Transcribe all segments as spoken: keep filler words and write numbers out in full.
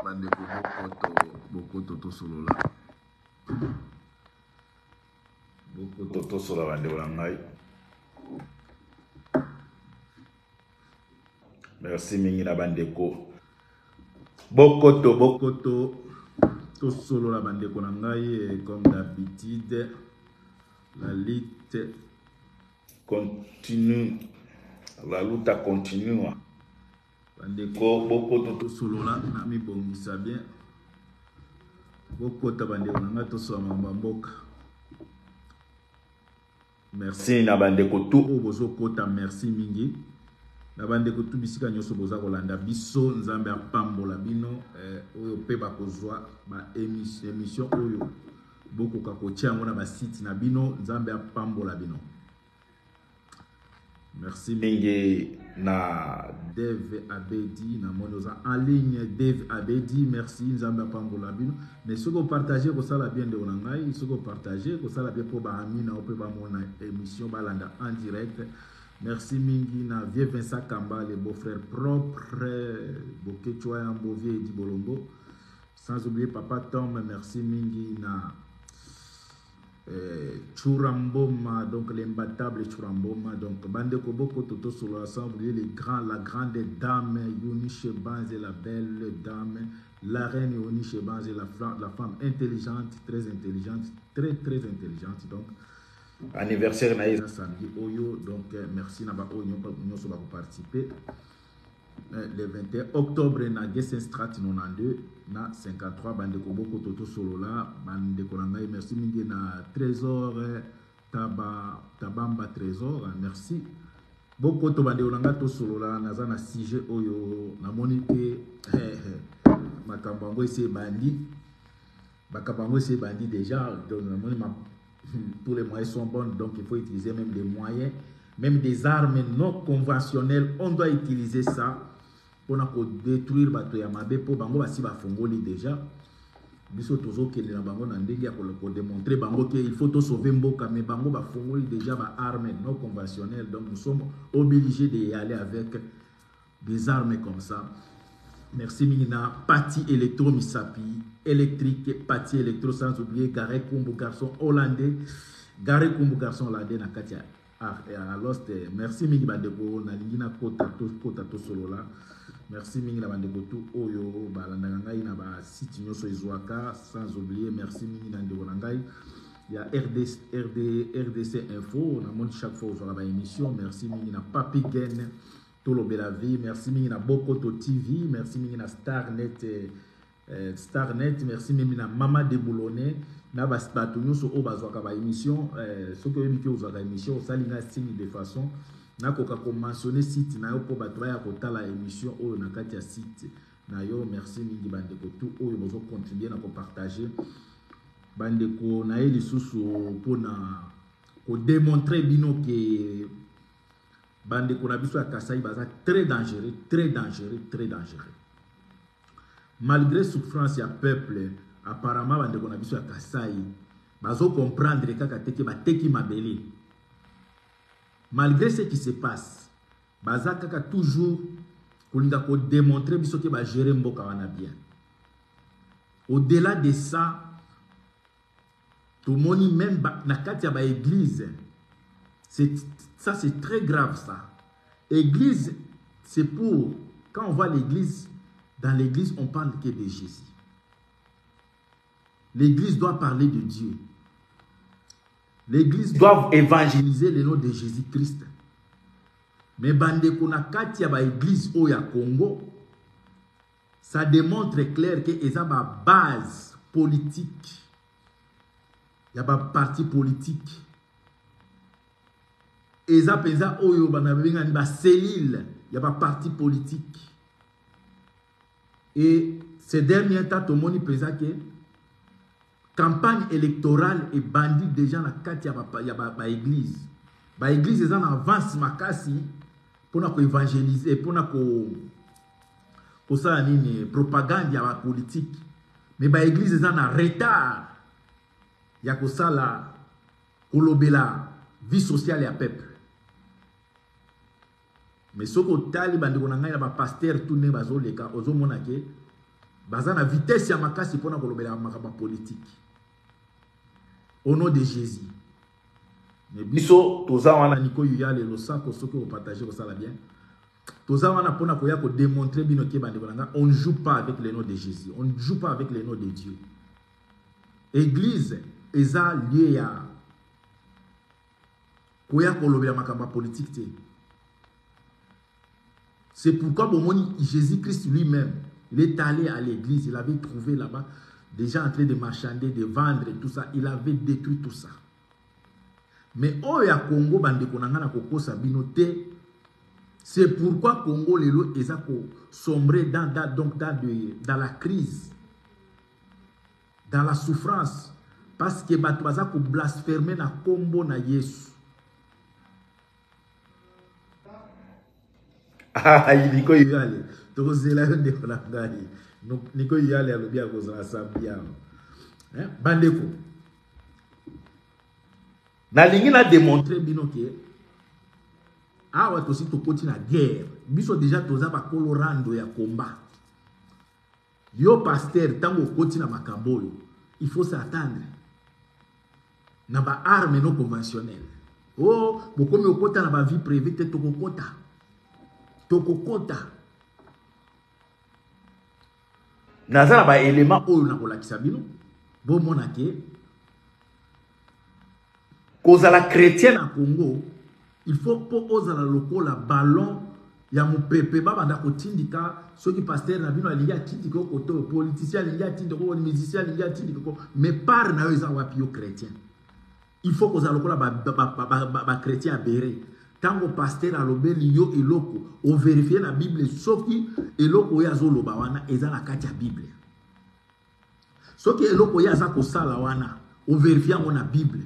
bandeko bokoto bokoto tosolola bokoto tosolola bandeko na ngai. Merci mingi na bandeko bokoto bokoto tosolola bandeko na ngai. Comme d'habitude, la lutte continue, la lutte continue. Bandeko bokoto tosolola na mi bongisa bien bokoto bandeko na ngai tosolola mboka. Merci na bandeko tout o bozo kota, merci mingi na bandeko tout bisika nyoso boza kolanda biso. Nzambe apambola bino eh, oyo pe bakozwa ba émission oyo bokoka kotia yango na ba site na bino. Nzambe apambola bino. Merci mingi na Dave Abedi na monoza en ligne. Dave Abedi, merci. Nzambe apambola bino. Mais ce que partager ko sala bien de onangai, ce que partager ko sala bien pour ba ami na ope ba mona émission balanda en direct. Merci mingi na vieux Vincent Kamba, le beau-frère propre, Bokechoa Yambovier di Bolongo. Sans oublier Papa Tom, merci mingi na eh, Churamboma, donc l'imbattable Churamboma. Donc Bande Koboko Toto Solo, sans oublier les grands, la grande dame Yuniche Banze, la belle dame, la reine Yuniche Banze, la, la femme intelligente, très intelligente, très très intelligente. Donc anniversaire na samedi oyo, donc euh, merci na ba oyo nyoso ba participer euh, le vingt et un octobre na Gessen Strat quatre-vingt-deux na cinquante-trois. Bandeko boko toto solo la bandeko na ngai. Merci mingi na Trésor taba tabamba Trésor, merci boko to bandeko na ngai to solo la naza na sujet oyo na monique eh, eh, makambo ngo ese bandi bakabango ese bandi déjà. Donc na moni ma tous les moyens sont bons, donc il faut utiliser même des moyens, même des armes non conventionnelles. On doit utiliser ça pour détruire bato ya mabe pour bango basi ba fongoli déjà. Biso tozo ke na bango na ndenge ya ko démontrer bango que il faut to sauver mboka, mais bango ba fongoli déjà ba armes non conventionnelles. Donc nous sommes obligés d'y aller avec des armes comme ça. Merci Mingina, Pati Electro Misapi, électrique, Pati Electro, sans oublier Garé Kumbu garçon hollandais, Garé Kumbu garçon hollandais na Katia à Lost. Merci Mingi Bandego, na Lingina Kota Kota Solo là. Merci Mingi la Bandego tout Oyo, Balandanga na ba site nyoso Izuaka, sans oublier merci Mingi Bandego Nangai. Il y a R D C, R D, R D C Info, on a monté chaque fois aux aura émission. Merci Mingi na Papi Gen. Tolo Bela Vie, merci Mingi na Bokoto T V, merci Mingi na Starnet, euh, Starnet, merci Mingi na Mama de Boulonnais, na basbato nyoso o bazwaka ba émission, euh, ce que yebiki ozwaka émission, osalinga signe de façon, na koka ko mentionner site na yo po bato ya kotala émission oyo na kati ya site na yo. Merci Mingi bandeko tout oyo bozo continuer na ko partager bandeko na eli susu po na ko démontrer bino que bande qu'on a vu sur la Kassai baza très dangereux, très dangereux, très dangereux. Malgré souffrance ya peuple, apparemment bande qu'on a vu sur la Kassai bazo comprendre kaka teke ba teki mabeli. Malgré ce qui se passe, baza kaka toujours kolinga ko démontrer biso ke ba gérer mboka wana bien. Au-delà de ça, tout le monde même ba, na kati ya ba église. Ça, c'est très grave, ça. Église, c'est pour... Quand on voit l'église, dans l'église, on parle que de Jésus. L'église doit parler de Dieu. L'église doit évangéliser le nom de Jésus-Christ. Mais bande konakati ya ba église au ya Congo, ça démontre clair que y a une base politique. Il y a un parti politique. Eza peza oyo banabenga ni ba cellule, il y a pas parti politique. Et ces derniers temps tout le monde peza que campagne électorale et bandit déjà na kati ya ba ya ba, ba église. Ba église eza en avance makasi pour na ko évangéliser, pour na ko ko ça nini propagande ya ba politique. Mais ba église eza en retard. Ya ko sala kolobela vie sociale ya peuple. Mais ce que tali bandi konanga ya ba pasteur tourné bazo leka ozo monake baza na vitesse ya makasi pona kolobela makaba politique au nom de Jésus. Mais biso toza wana niko yuya le losako soki o partager ko sala bien. Toza wana pona koya ko démontrer bino ke bande kolanga, on ne joue pas avec le nom de Jésus, on ne joue pas avec le nom de Dieu. Église eza lié ya koya kolobela makaba politique te. C'est pourquoi bon, Jésus-Christ lui-même, il est allé à l'église, il avait trouvé là-bas des gens en train de marchander, de vendre et tout ça. Il avait détruit tout ça. Mais au ya Congo, bande konangana koko sabinote, c'est pourquoi Congo lelo ezako sombré dans, dans, donc dans, de, dans la crise, dans la souffrance, parce que bato bazako blasphémer na kombo na Yesu. Ah, niko yale tozela yo ndeko na ngai niko yale alobi ya kozala sambia hein bandeko na lingi na démontrer bino ke awa tosi tokoti na guerre biso déjà toza ba colorando ya combat yo pasteur tango koti na makambo il faut s'attendre na ba arme non conventionnelle oh bokomi okota na ba vie privée te tokokota tokokota nazala ba élément oyo na kolakisa bino bo mona ke kozala chrétien na Congo il faut po ozala lokola ballon ya mupepe baba nda kotindika soki pasteur na bino alingi atindika ko to politicien alingi atindika ko musicien alingi atindika ko mais par na yo eza wapi yo chrétien il faut kozala lokola ba ba ba, ba, ba, ba chrétien abéré. Tango pasteur alobeli yo eloko o vérifier na Bible soki eloko ya zoloba wana eza na kati ya Bible. Soki eloko ya za ko sala wana o vérifier ngo na Bible.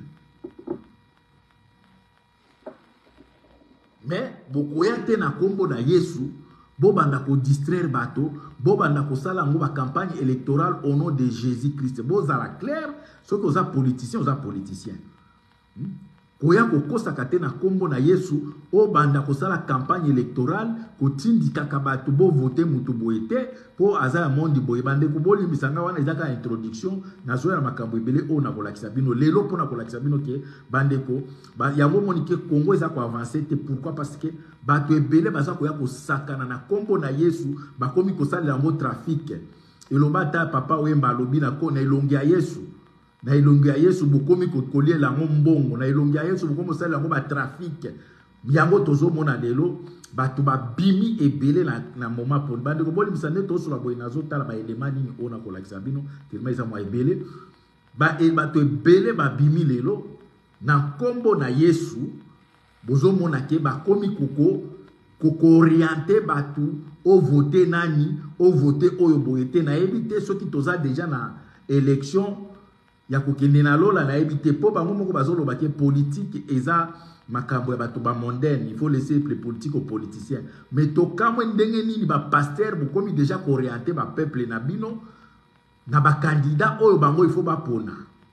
Mais bokoya te na kombo na Yesu bo banda ko distraire bato bo banda ko sala ngo ba campagne électorale au nom de Jésus-Christ. Bo za la clair soki oza politicien oza politicien. Hmm? Koya kokosa kate na kombo na Yesu o banda kosala campagne électorale kotindika kabatu bo voter mutu boete po aza mondi boye bande ko boli misanga wana ezaka introduction na zoya makambo ebele o na kolakisa bino lelo pona kolakisa bino ke bande ko ba yango monike Congo eza ko avancer te pourquoi parce que bato ebele baza koya kosakana na kombo na Yesu bakomi kosala yango trafic elomba ta papa wemba lobi na ko na ilongi ya Yesu na ilongi ya Yesu bokomi kokolie la mbongo na ilongi ya Yesu bokomi sala ngo ba trafic yango tozo mona lelo batu ba bimi ebele na na moment pour bande ko boli misane to so la boy nazo tala ba élément nini ona ko lakisa bino tellement isa mo ebele ba e batu ebele ba bimi lelo na kombo na Yesu bozo mona ke ba komi koko koko orienter batu o voter nani o voter oyo boyete na éviter ceux qui toza déjà na élection ya kokende na lola na ebité po bango moko bazolo baké politique eza makambo ya bato ba mondaine il faut laisser les politiques aux politiciens mais to kamwe ndenge nini ba pasteur bu komi déjà orienter ba peuple na bino na ba candidat oyo bango il faut ba pona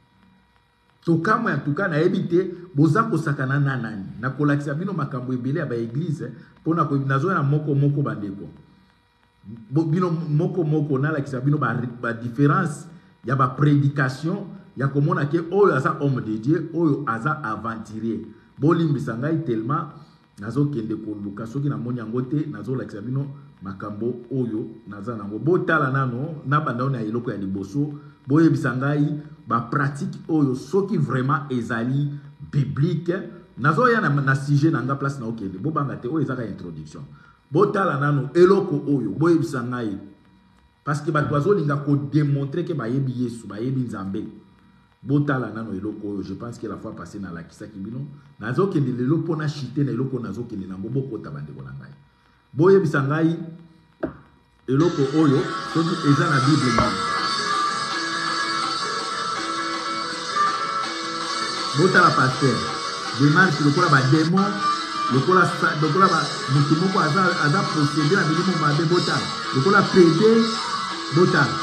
to kamwe en tout cas na ebité boza ko sakana na nani na kolakisa bino makambo ebele ya ba église pona ko nazo na moko moko bandeko bino moko moko na lakisa bino ba, ba différence ya ba prédication ya komona ke oyo aza homme de Dieu oyo aza aventurier bolimbisa ngai tellement nazo kende koluka soki na moni yango te nazo lakisa bino makambo oyo naza nango botala nano na banda na eloko ya liboso boyebisa ngai ba pratique oyo soki vraiment ezali biblique nazo ya na, na sujet na nga place na okende bo banga te oyo ezaka introduction botala nano eloko oyo boyebisa ngai parce que bato bazolinga ko démontrer que bayebi Yesu bayebi Nzambe botala nano eloko je pense que la fois passée na la kisa kibino nazo kende lelo pona chité na eloko nazo kende na bobo kota bande ko ngai boyebisa ngai eloko oyo soki eza na Bible ni botala pasteur démarche lokola ba démon lokola lokola ba mutu moko aza aza procéder na bilimo mabe botala lokola pédé botala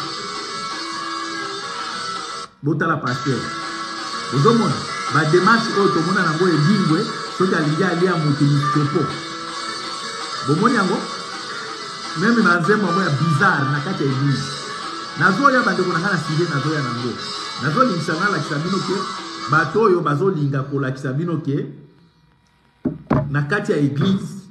botala pasteur ozomona ba démarche oyo tomona nango ebingwe soki alingi alia mutu miskopo bomoni yango même na nzembo ya bizarre na kati ya église Nazoya bande ko nanga na sile nazoya nango. Nazo linsanga la kisabino ke bato yo bazo linga ko la kisabino ke na kati ya église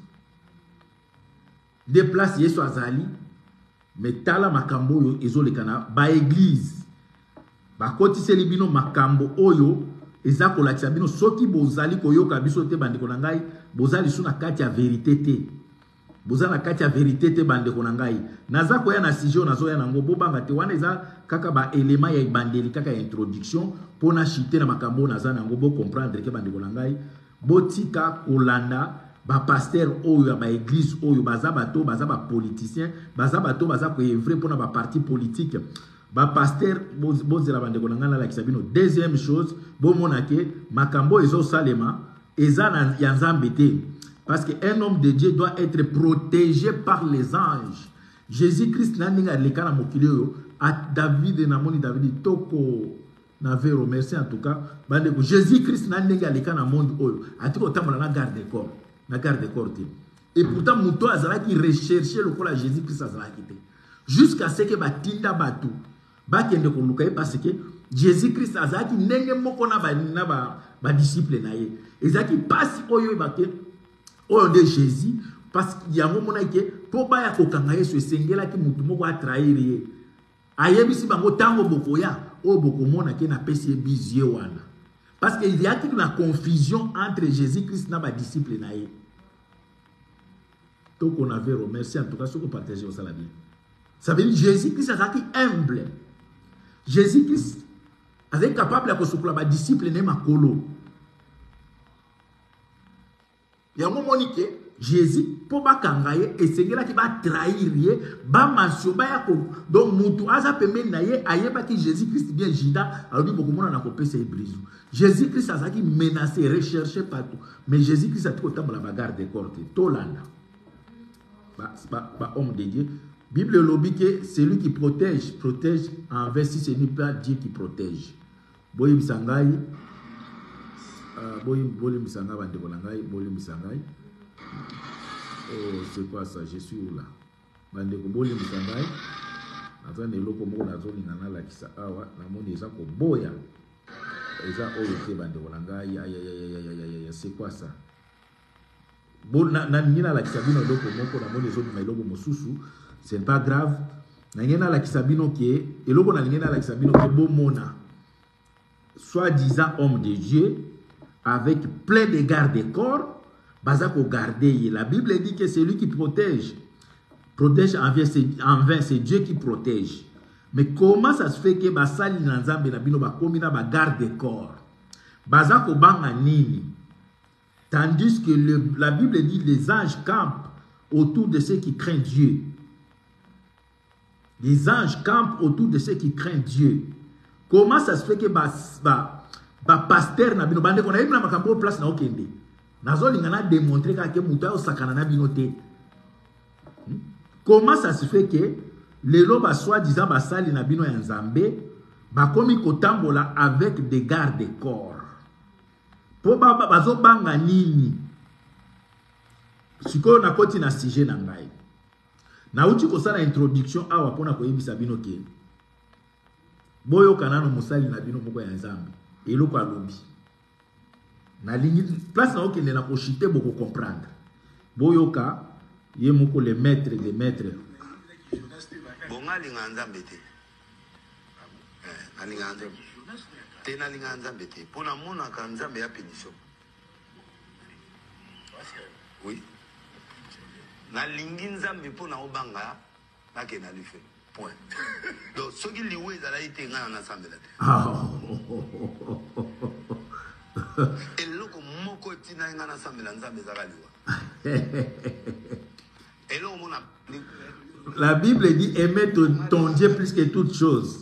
des places Yesu azali metala makambo yo ezolekana ba église ba kotiseli bino makambo oyo eza ko la kisabino soki bozali koyoka biso te bande ko nangai bozali suna kati ya vérité te. Bozana kati ya vérité te bande ko nangai. Naza ko ya na sijo nazo ya nango bobanga te wana eza kaka ba élément ya ibandeli kaka ya introduction pona chiter na makambo naza nango bo comprendre ke bande ko nangai botika kolanda ba pasteur oyo ba église oyo baza bato baza ba politicien baza bato baza ko evrer pona ba parti politique ba pasteur bozela bande ko nangana la kisabino. Deuxième chose bo monake makambo ezo salema eza na ya nzambe te. Parce qu'un homme de Dieu doit être protégé par les anges. Jésus-Christ n'a pas été le mokilio à David et Namoni David toko n'avait remercié en tout cas. Jésus-Christ n'a pas été le monde oyo. A tout autant na garde de corps, na garde de corps. Et pourtant muto azala qui recherchait le corps Jésus-Christ azala qui jusqu'à ce que batinda batu ba kende ko lukai parce que Jésus-Christ azala qui ndenge moko na ba na ba, ba disciple na ye. Ezaki passe oyo baké au de Jésus, parce qu'il y a un moment où pour baya kokanga Yesu sengela ki mutu moko a trahir ayebisi bango tango bokoya o bokomona ke na pesi bizie wana parce qu'il y a une confusion entre Jésus-Christ na ba disciple na ye. Donc on avait remercié en tout cas ceux qui partageaient au salam. Ça veut dire Jésus-Christ est humble. Jésus-Christ est capable de se ba disciple ne makolo. Il y a un moment où Jésus, pour pas kangaye, et c'est là qui va trahir, va mentionner, donc Moutou Aza Pemé Naye, aye pas que Jésus-Christ bien Jida, alors dit beaucoup de monde a coupé ses brisous. Jésus-Christ a qui menacé, recherché partout. Mais Jésus-Christ a tout autant pour la bagarre des cordes. Tolanda. Bah, homme de Dieu. Bible lobby que celui qui protège, protège envers si ce n'est pas Dieu qui protège. Boy Bisangaï. Boy Misanga Bandekonangai, Boy Misangai. Oh, c'est quoi ça? Je suis où là? Bandeko Boy Misangai. Attends, les locaux m'ont dit nana la kisa awa, la moni eza ko boya. Eza oyo te Bandekonangai, ya ya ya ya ya ya c'est quoi ça? Bon na na nina la kisa bino loko moko na moni ezo bima loko mosusu, c'est pas grave. Na nina la kisa bino ke, eloko na nina la kisa bino ke bo mona. Soi-disant homme de Dieu, avec plein de garde-corps, Bazako garder. La Bible dit que c'est lui qui protège. Protège envers, c'est Dieu qui protège. Mais comment ça se fait que Basali Nanzambe Nabino Bakomina ba garde-corps? Bazako banga nini? Tandis que le, la Bible dit que les anges campent autour de ceux qui craignent Dieu. Les anges campent autour de ceux qui craignent Dieu. Comment ça se fait que Bas, ba, ba pasteur na bino bande kona ibna makambo place na okende nazo lingana démontrer que muta o sakana na bino te. Comment ça se fait que les loba soit disant basali na bino ya nzambe ba komi kotambola avec des gardes corps po ba bazo banga nini siko na koti na sujet na ngai na uti ko sala introduction awa pona ko yebisa bino ke boyo kanano musali na bino moko ya nzambe eloko alobi na ligne place na okende na kochite boko comprendre boyoka ye moko le maître le maître bonga linga nzambe te eh na linga nzambe te na linga nzambe te pona mona ka nzambe ya pénition oui na lingi nzambe pona obanga na ke na life point. Donc, ce qui lui est à été en assemblée. Et le moko tina en assemblée en assemblée Et là la Bible dit aimer ton, ton Dieu plus que toute chose.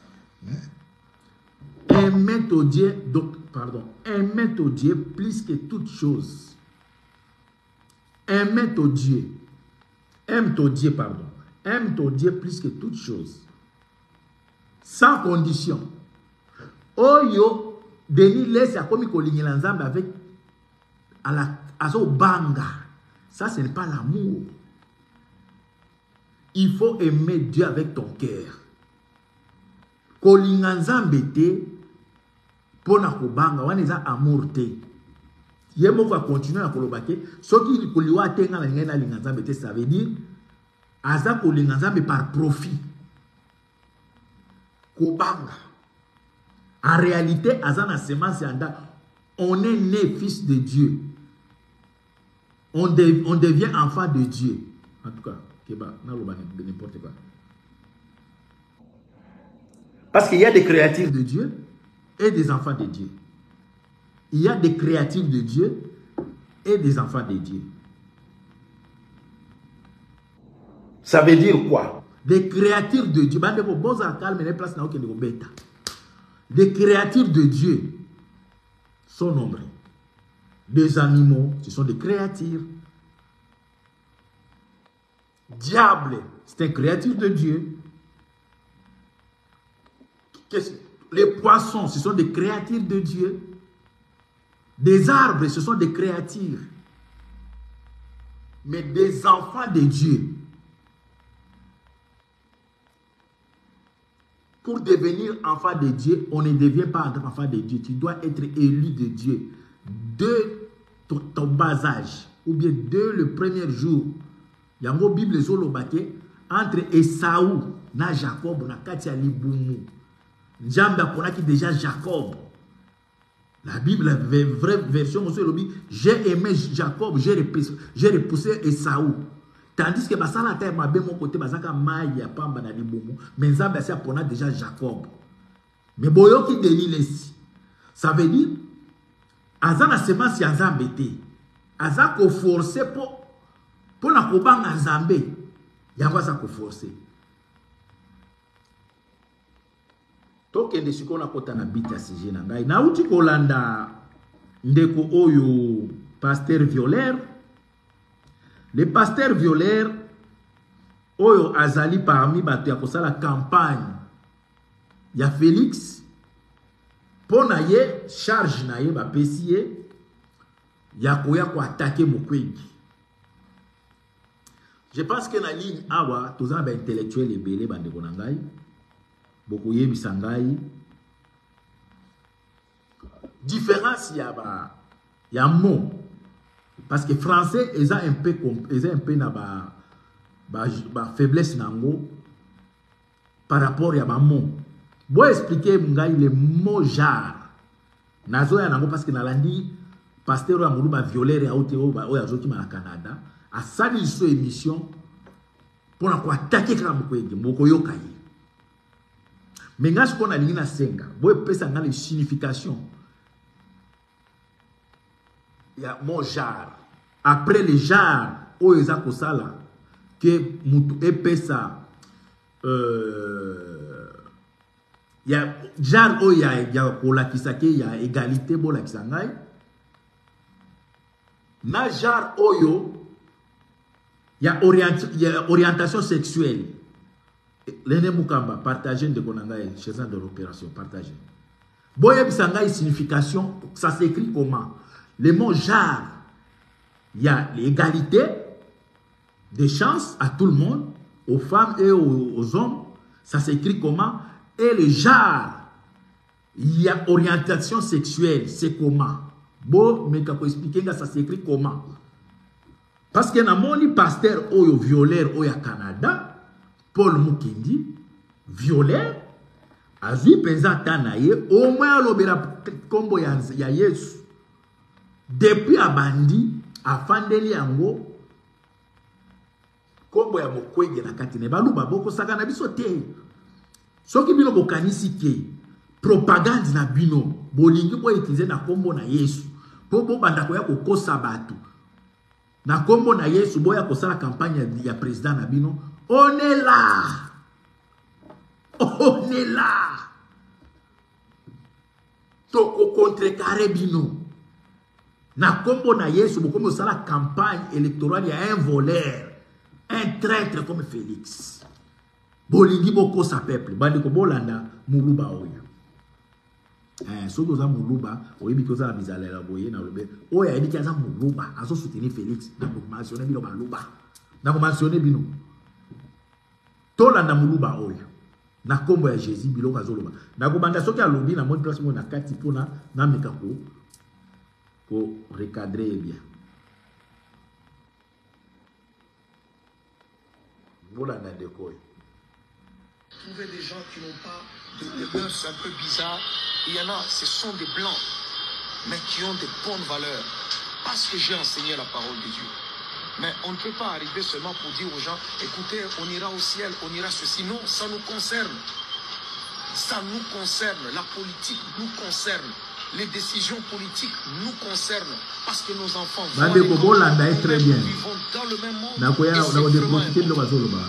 Aimer ton Dieu, donc, pardon, aimer ton Dieu plus que toute chose. Aimer ton Dieu. Aime ton Dieu, pardon. Aime ton Dieu plus que toute chose. Sans condition. Oyo, Denis laisse à comme il ensemble avec à la azo banga. Ça, ce n'est pas l'amour. Il faut aimer Dieu avec ton cœur. kolinga nzambe te pona kobanga wana eza amour te. Ye moko a continuer à koloba ke soki koliwa tenga na ngena linga nzambe te, ça veut dire aza kolinga nzambe par profit. Kobanga. En réalité, aza na semence anda, on est né fils de Dieu. On, de, on devient enfant de Dieu. En tout cas, keba na loba n'importe quoi. Parce qu'il y a des créatures de Dieu et des enfants de Dieu. Il y a des créatures de Dieu et des enfants de Dieu. Ça veut dire quoi? Des créatures de Dieu. Des créatures de Dieu sont nombreuses. Des animaux, ce sont des créatures. Diable, c'est une créature de Dieu. Les poissons, ce sont des créatures de Dieu. Des arbres, ce sont des créatures. Mais des enfants de Dieu. Pour devenir enfant de Dieu, on ne devient pas enfant de Dieu. Tu dois être élu de Dieu. Dès ton, ton bas âge, ou bien dès le premier jour. Il y a une Bible entre Esaü et Jacob, na katia libumu. Njamba ponaki déjà Jacob. La Bible, la vraie version, j'ai aimé Jacob, j'ai repoussé, repoussé Esaü. Tandis que basala terre m'a bien mon côté, basaka maya pamba na libumu. Mais Nzamba c'est pona déjà Jacob. Mais boyo qui délit ça veut dire, azana semence ya Nzambe te. Azako forcer pour pour na kobanga Nzambe. Yango ça ko forcer. Toke de siko na kota na bita sije na ngai. Na uti kolanda ndeko oyo pasteur Violaire. Le pasteur Violaire oyo azali parmi bato ya kosala campagne ya Félix pona ye charge na ye ba pesiye ya koya ko attaquer Mukwege. Je pense que na ligne awa tozana ba intellectuel ebele bandeko na ngai boko yebisa ngai différence ya ba ya mot. Parce que français, ils ont un peu, ils ont un peu na ba, ba, ba faiblesse nango par rapport à ma mot. Bon expliquer m'ngai le mot jar. Nazo ya nango parce que nalandi pasteur amulu ba violeur ya oteo ba oya zoki ma Canada a sali so émission pour na ko attaquer kala Mukwege mboko yoka yi. Mais ngashi ko na lingina senga. Bo pesa ngale signification. Il y a mon jar. Après le jar, où ils ont sala que mutu epesa euh il y a jar où il y a il y a kola kisake il y a égalité bola kisangai. Na jar oyo il y a orient il y a orientation sexuelle. L'ene mukamba partager de konangai chez un de l'opération partager. Boye bisangai signification ça s'écrit comment? Le mot jar, il y a l'égalité des chances à tout le monde, aux femmes et aux, aux hommes. Ça s'écrit comment? Et le jar, il y a orientation sexuelle. C'est comment? Bon, mais quand vous expliquez, ça s'écrit comment? Parce que dans mon pasteur oyo violeur au Canada, Paul Mukendi, violeur, a vu pesant tanaye, au moins l'obéra combo ya Yesu. Depuis abandi afandeli yango kombo ya Mukwege na katine baluba boko saka na biso te soki bino bokanisi ke propagande na bino bolingi bo utiliser na kombo na Yesu po bo banda ko ya kokosa bato na kombo na Yesu boya kosala campagne ya président na bino on est là on est là toko contrecarrer bino. Na kombo na Yesu, beaucoup de la campagne électorale, il y a un voleur, un traître comme Félix. Bolingi boko sa peuple, bandi ko bolanda muluba oya. Eh, so doza muluba, oyebi ko za bizalera boye na lobe. Oya ebi kaza muluba, aso soutenir Félix, na ko mentionner bino baluba. Na ko mentionner bino. Tolanda muluba oya. na kombo ya Jésus biloko azoloba na kobanda soki alobi na moni place mo na kati pona na meka ko ko recadrer bien voilà na décoy. Trouver des gens qui n'ont pas de, de mœurs un peu bizarres, il y en a, ce sont des blancs, mais qui ont de bonnes valeurs, parce que j'ai enseigné la parole de Dieu. Mais on ne peut pas arriver seulement pour dire aux gens, écoutez, on ira au ciel, on ira ceci. Non, ça nous concerne. Ça nous concerne. La politique nous concerne. Les décisions politiques nous concernent. Parce que nos enfants vont très bien. vivons dans le même monde. Et c'est vraiment important.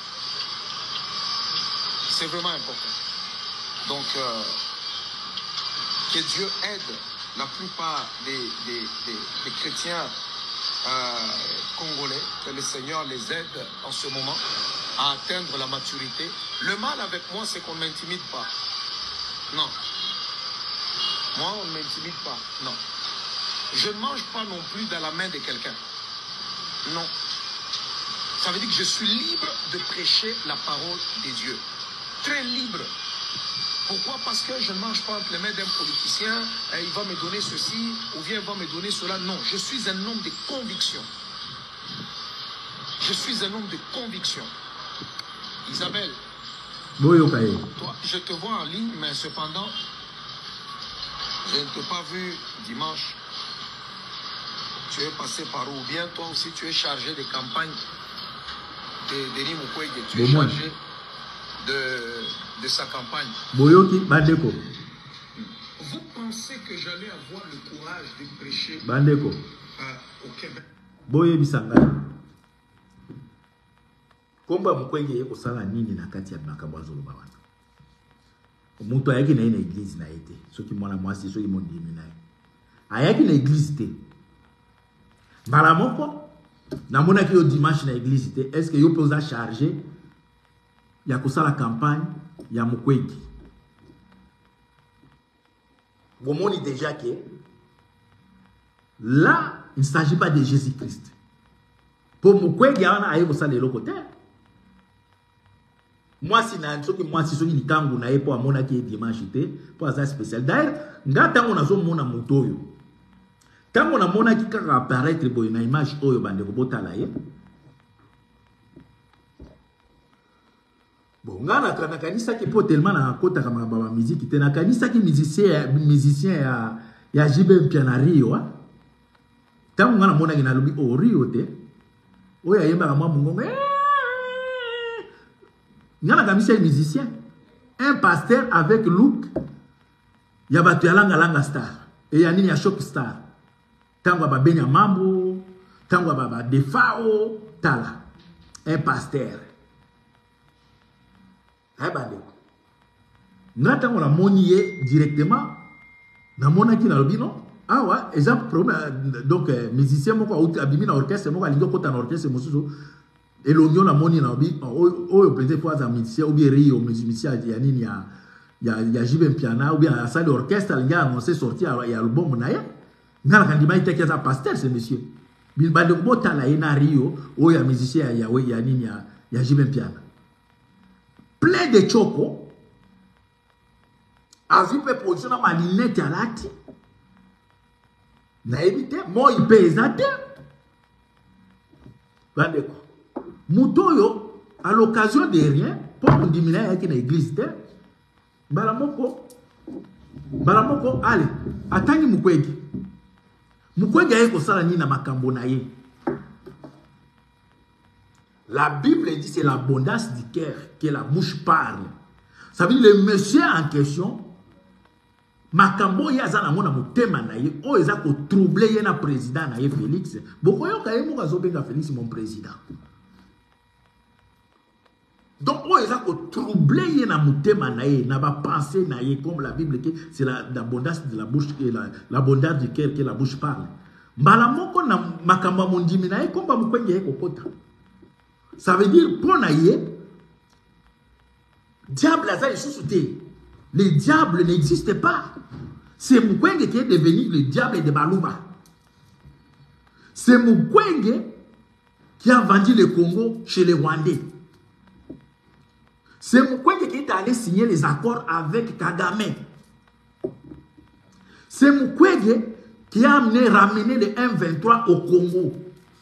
C'est vraiment important. Donc, euh, que Dieu aide la plupart des, des, des, des chrétiens euh, congolais, que le Seigneur les aide en ce moment à atteindre la maturité. Le mal avec moi, c'est qu'on ne m'intimide pas. Non. Moi, on ne m'intimide pas. Non. Je ne mange pas non plus dans la main de quelqu'un. Non. Ça veut dire que je suis libre de prêcher la parole de Dieu. Très libre. Pourquoi? Parce que je ne mange pas entre les mains d'un politicien, et il va me donner ceci, ou bien il va me donner cela. Non, je suis un homme de conviction. Je suis un homme de conviction. Isabelle, toi, je te vois en ligne, mais cependant, je ne t'ai pas vu dimanche. Tu es passé par où? Ou bien toi aussi, tu es chargé de campagne de Denis Mukwege. Tu es chargé de, de sa campagne. Boyoki Bandeko. Vous pensez que j'allais avoir le courage de prêcher Bandeko euh, au Québec? Boye bisanga. Komba Mukwege yeko sala nini na kati ya makambo azoloba wana. Mutu ayaki na ina église na ete. Soki mwana mwasi soki mondimi na ye. Ayaki na église te. Mbala moko namona ki yo dimanche na église te. Est-ce que yo posa charger ya kusala campagne ya Mukwege? Bomoni déjà que là, il ne s'agit pas de Jésus-Christ. Pour Mukwege, on a aïe kusala le côté. Moi, si na soki moi si soki nikangu na epo amona ki dimanche te, pour ça spécial. D'ailleurs, ngata on a zo mona mutoyo. Tango na mona ki kaka apparaître boy na image oyo bande ko botala ye. Bon, ngana kana kanisa ki po tellement na kota kama baba musique te na kanisa ki musicien musicien ya ya Jibe Mpiana Rio wa. Tango ngana mona ki na lobi o Rio te. Oya yemba kama mungongo. Ngana kamisa musicien. Un pasteur avec look. Ya batu ya langa langa star. Et ya nini ya shock star. Tango ba benya mambo, tango ba ba defao tala. Un pasteur. Nga tango la moniye directement na mona ki na lobi non ah ouais exemple problème donc musicien moko ou abimi na orchestre moko alingo kota na orchestre mosusu et l'onion la moni na lobi o peut-être fois za musicien ou bien Rio musicien ya nini ya ya ya Jibe Mpiana ou bien la salle d'orchestre il a annoncé sortir ya album na ya nga na kandima ite kiaza pasteur ce monsieur bil bande bota la ina Rio o ya musicien ya ya nini ya ya Jibe Mpiana plein de choco. Azi pe position na malinette ya lati. Na évité, moi il pèse te. Bandeko. Mutoyo à l'occasion de rien pour qu'on diminue avec une église te. Balamoko. Balamoko allez, atangi Mukwege. Mukwege aye ko sala ni na makambo na ye. La Bible dit c'est l'abondance du cœur que la bouche parle. Ça veut dire le monsieur en question, makambo ya za na mona motema na ye, o eza ko troubler ye na président na ye Félix. Boko yo ka ye mo kazo benga Félix mon président. Donc o eza ko troubler ye na motema na ye, na ba penser na ye comme la Bible dit c'est l'abondance de la bouche et l'abondance du cœur que la bouche parle. Mbala moko na makambo mondimi na ye komba Mukwege ye kokota. Ça veut dire, pour naïe, diable a ça sous-souté. Le diable n'existe pas. C'est Mukwege qui est devenu le diable de Baluba. C'est Mukwege qui a vendu le Congo chez les Rwandais. C'est Mukwege qui est allé signer les accords avec Kagame. C'est Mukwege qui a amené, ramené le M vingt-trois au Congo.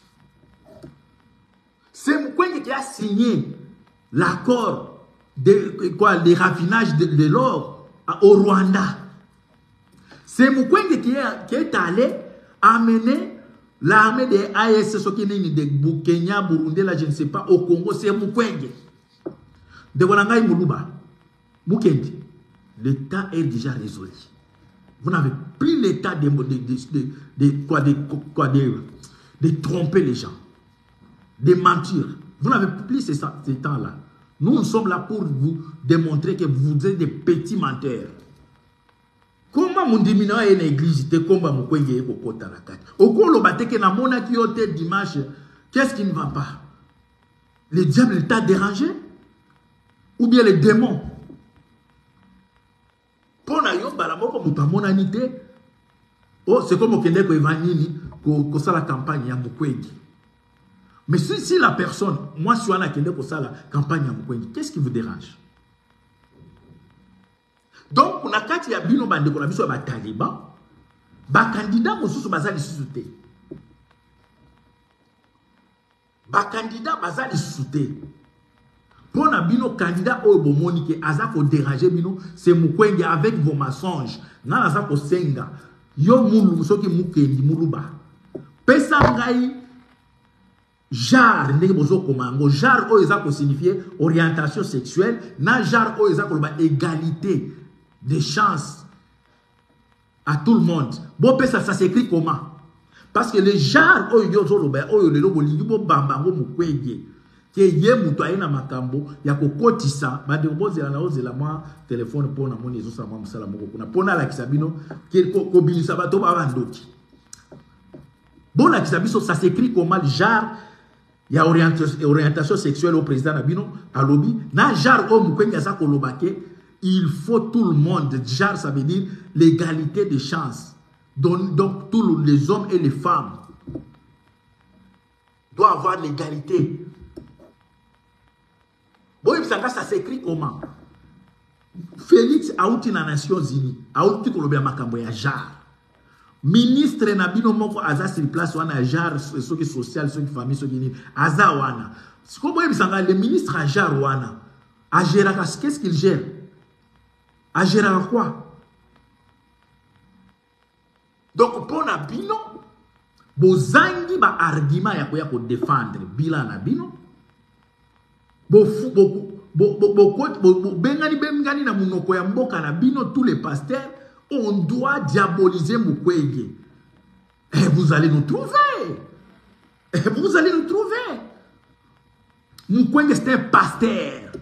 C'est Mukwege qui a signé l'accord de quoi, les raffinages de, de l'or au Rwanda. C'est Mukwege qui est, qui est allé amener l'armée des A S Sokinini de Kenya, Burundi, là, je ne sais pas, au Congo. C'est Mukwege. De Wanangai Muluba, Mukendi, l'État est déjà résolu. Vous n'avez plus l'état de, de, de, de, de, quoi, de, quoi, de, de tromper les gens, de mentir. Vous n'avez plus ces, ces temps-là. Nous, nous sommes là pour vous démontrer que vous êtes des petits menteurs. Comment mon diminue une église, comment mon coin est au côté de la carte. Au cours de la na mona qui a dimanche, qu'est-ce qui ne va pas? Le diable t'a dérangé? Ou bien les démons? Pour na yo balamoko muta monanité. Oh, c'est comme au Québec ko evanini ko ça la campagne ya Mukwege. Mais si, si la personne, moi je suis en Québec ko ça la campagne ya Mukwege, qu'est-ce qui vous dérange? Donc, on a quatre ya bino bande ko na biso ba taliban, ba candidat mosusu bazali sous-té. Ba candidat bazali sous-té. Pour na bino candidat au bomoni que aza ko déranger bino, c'est Mukwege avec vos mensonges. Na aza ko senga. Yo mulu soki mukendi muluba. Pesa ngai jar ndenge bozo komango jar o eza ko signifier orientation sexuelle, na jar o eza ko ba égalité de chances à tout le monde. Bon pesa ça s'écrit comment? Parce que les jar o yo zo loba o yo lelo bolingi bo bambango Mukwege. Que ye muto aina makambo ya kokotisa bande bozela na ozela mwa telefone pona moni ezosa mwa musala moko kuna pona la kisabino ke ko bilisa bato ba bandoki bon la kisabiso ça s'écrit comment le jar ya orientation, orientation sexuelle au président Nabino à lobby na jar o Mukwege za kolobake il faut tout le monde jar ça veut dire l'égalité des chances donc, donc tous les hommes et les femmes doivent avoir l'égalité. Bon, ça s'écrit comment? Félix Aouti na Nations Unies, Aouti Kolobia Makambo ya jar. Ministre Nabino Moko Aza sur place wana jar, ceux qui social, ceux qui famille, ceux qui ni Aza wana. Comment le ministre a jar wana? A gérer qu'est-ce qu'il gère? A gérer quoi? Donc pour Nabino, bozangi ba argument ya koya ko défendre bilan Nabino. Bo bo bo bo bo bengani bengani na munoko ya mboka na bino tous les pasteurs on doit diaboliser Mukwege. Et vous allez nous trouver. Et vous allez nous trouver. Mukwege c'est un pasteur.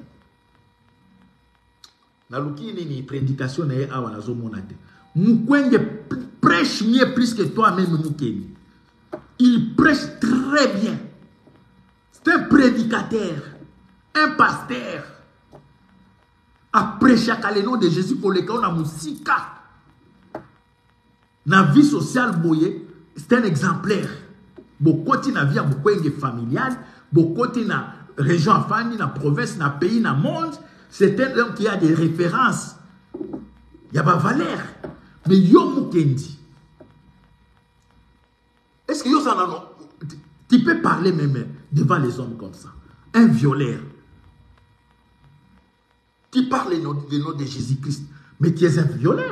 Na lukini ni prédication na ye awa nazo monate. Mukwege prêche mieux plus que toi-même Mukwege. Il prêche très bien. C'est un prédicateur. Un pasteur a prêché à le nom de Jésus pour le cas où on a musika. Na vie sociale boye, c'est un exemplaire. Beaucoup de na vie Mukwege familiale, beaucoup de na région afani, na province, na pays, na monde, c'est un homme qui a des références. Il y a pas valeur. Mais yo Mukendi. Est-ce que yo ça non? Tu peux parler même devant les hommes comme ça. Un violeur. Tu parles le nom, le nom de Jésus-Christ, mais tu es un violeur.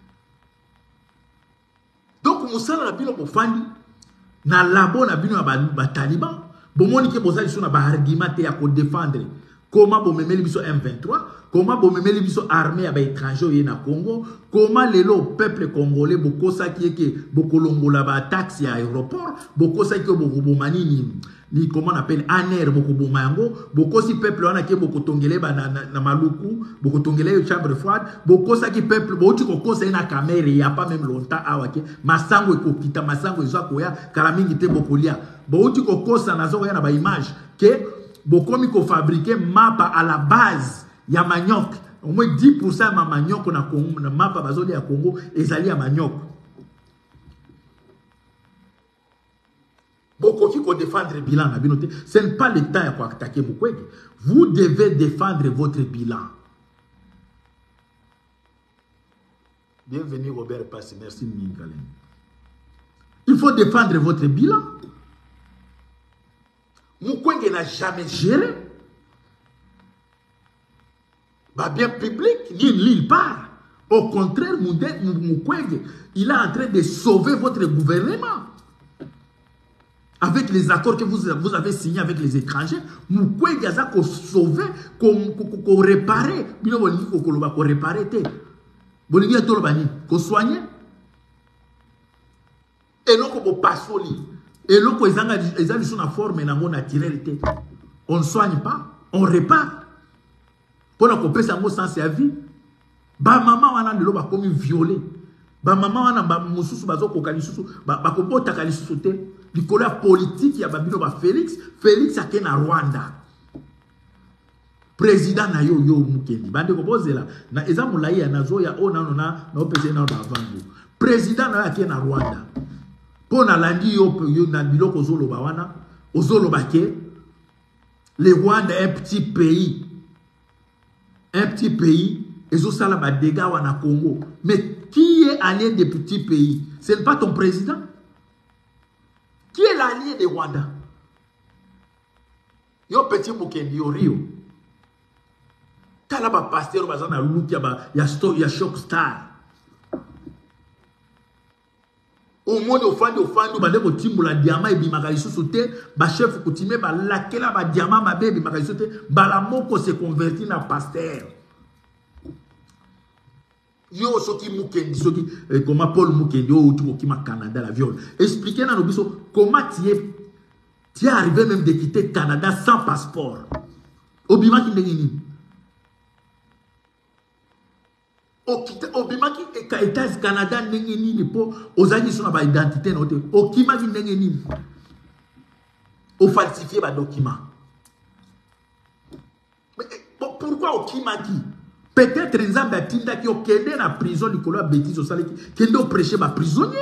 Donc, Moussa na bino bofandi na labo na bino ba taliban, bon moni ke bozali so na ba argument te ya ko défendre. Comment bo memeli biso M vingt-trois, comment bo memeli biso armée ya ba étranger na Congo, comment lelo peuple congolais boko sa ki ke boko longola ba taxi à aéroport, boko sa ki boko bomani ni ni comment on appelle aner boko bomango, boko si peuple wana ke boko tongele ba na, na, na maluku, boko tongele yo chambre froide, boko sa ki peuple bo ti ko kosa na caméra ya pas même longtemps awake, masango ko kita masango zo koya kala mingi te boko lia. Bo ti ko kosa na zo ya na ba image ke boko mi ko fabriquer mapa à la base ya manioc. Au moins dix pour cent ma manioc na Congo na mapa bazoli ya Congo ezali ya manioc. Beaucoup qui ko défendre défendre le bilan. Ce n'est pas le temps pour attaquer Mukwege. Vous devez défendre votre bilan. Bienvenue Robert Passé. Merci Mingalen. Il faut défendre votre bilan. Mukwege n'a jamais géré. Bah bien public, ni nulle part. Au contraire, Mukwege, il est en train de sauver votre gouvernement. Avec les accords que vous, vous avez signés avec les étrangers, Mukwege a qu'on sauver, qu'on réparer. Qu'on réparer. Qu'on soigner. Et non qu'on passe au lit. Et non qu'on ait une forme naturelle. On ne soigne pas, on répare. Pour qu'on puisse avoir sens à vie. Ba maman wana ndelo ba komi violé. Ba maman wana ba mususu bazo kokali susu ba ba kobota kali susu te. Likolo ya politique ya babino ba Félix, Félix ake na Rwanda. Président na yo yo Mukendi. Bande ko bozela na eza mulai ya nazo ya ona na na opese na ba vangu. Président na ake na Rwanda. Pona landi yo yo na biloko zolo ba wana, ozolo ba ke le Rwanda est un petit pays. Un petit pays. Et ça, là, des dégâts en Congo. Mais qui est allié des petits pays? Ce n'est pas ton président. Qui est l'allié de Rwanda? Yo petit Mukendi, yo Rio. T'as là, pasteur, bazana look, ya ya shock star. Au monde, au fan, au fan, bande ko timbola diamant et bimaka isusote, ba chef kutime ba lakela ba diamant ma bébé bimaka isusote, ba la moko se convertit na pasteur. Yo soki Mukendi soki eh, comment Paul Mukendi au tout qui m'a Canada la viole. Expliquez dans nos comment tu es tu es arrivé même de quitter Canada sans passeport. Obima qui n'engini. Obima qui est Canada n'engini pour aux amis sur la identité note. Okima qui n'engini. Au falsifier ba document. Mais pourquoi Okima qui peut-être Nzambe atinda ki okende na prison likolo ya bêtise osali kende prêcher ba prisonnier.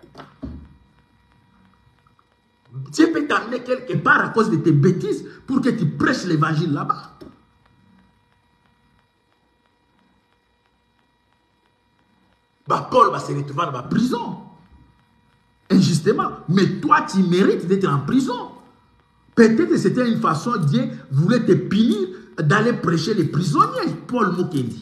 Tu peux t'amener quelque part à cause de tes bêtises pour que tu prêches l'évangile là-bas. Bah Paul va se retrouver dans la prison. Injustement. Mais toi, tu mérites d'être en prison. Peut-être que c'était une façon, Dieu voulait te punir d'aller prêcher les prisonniers, Paul Mukendi.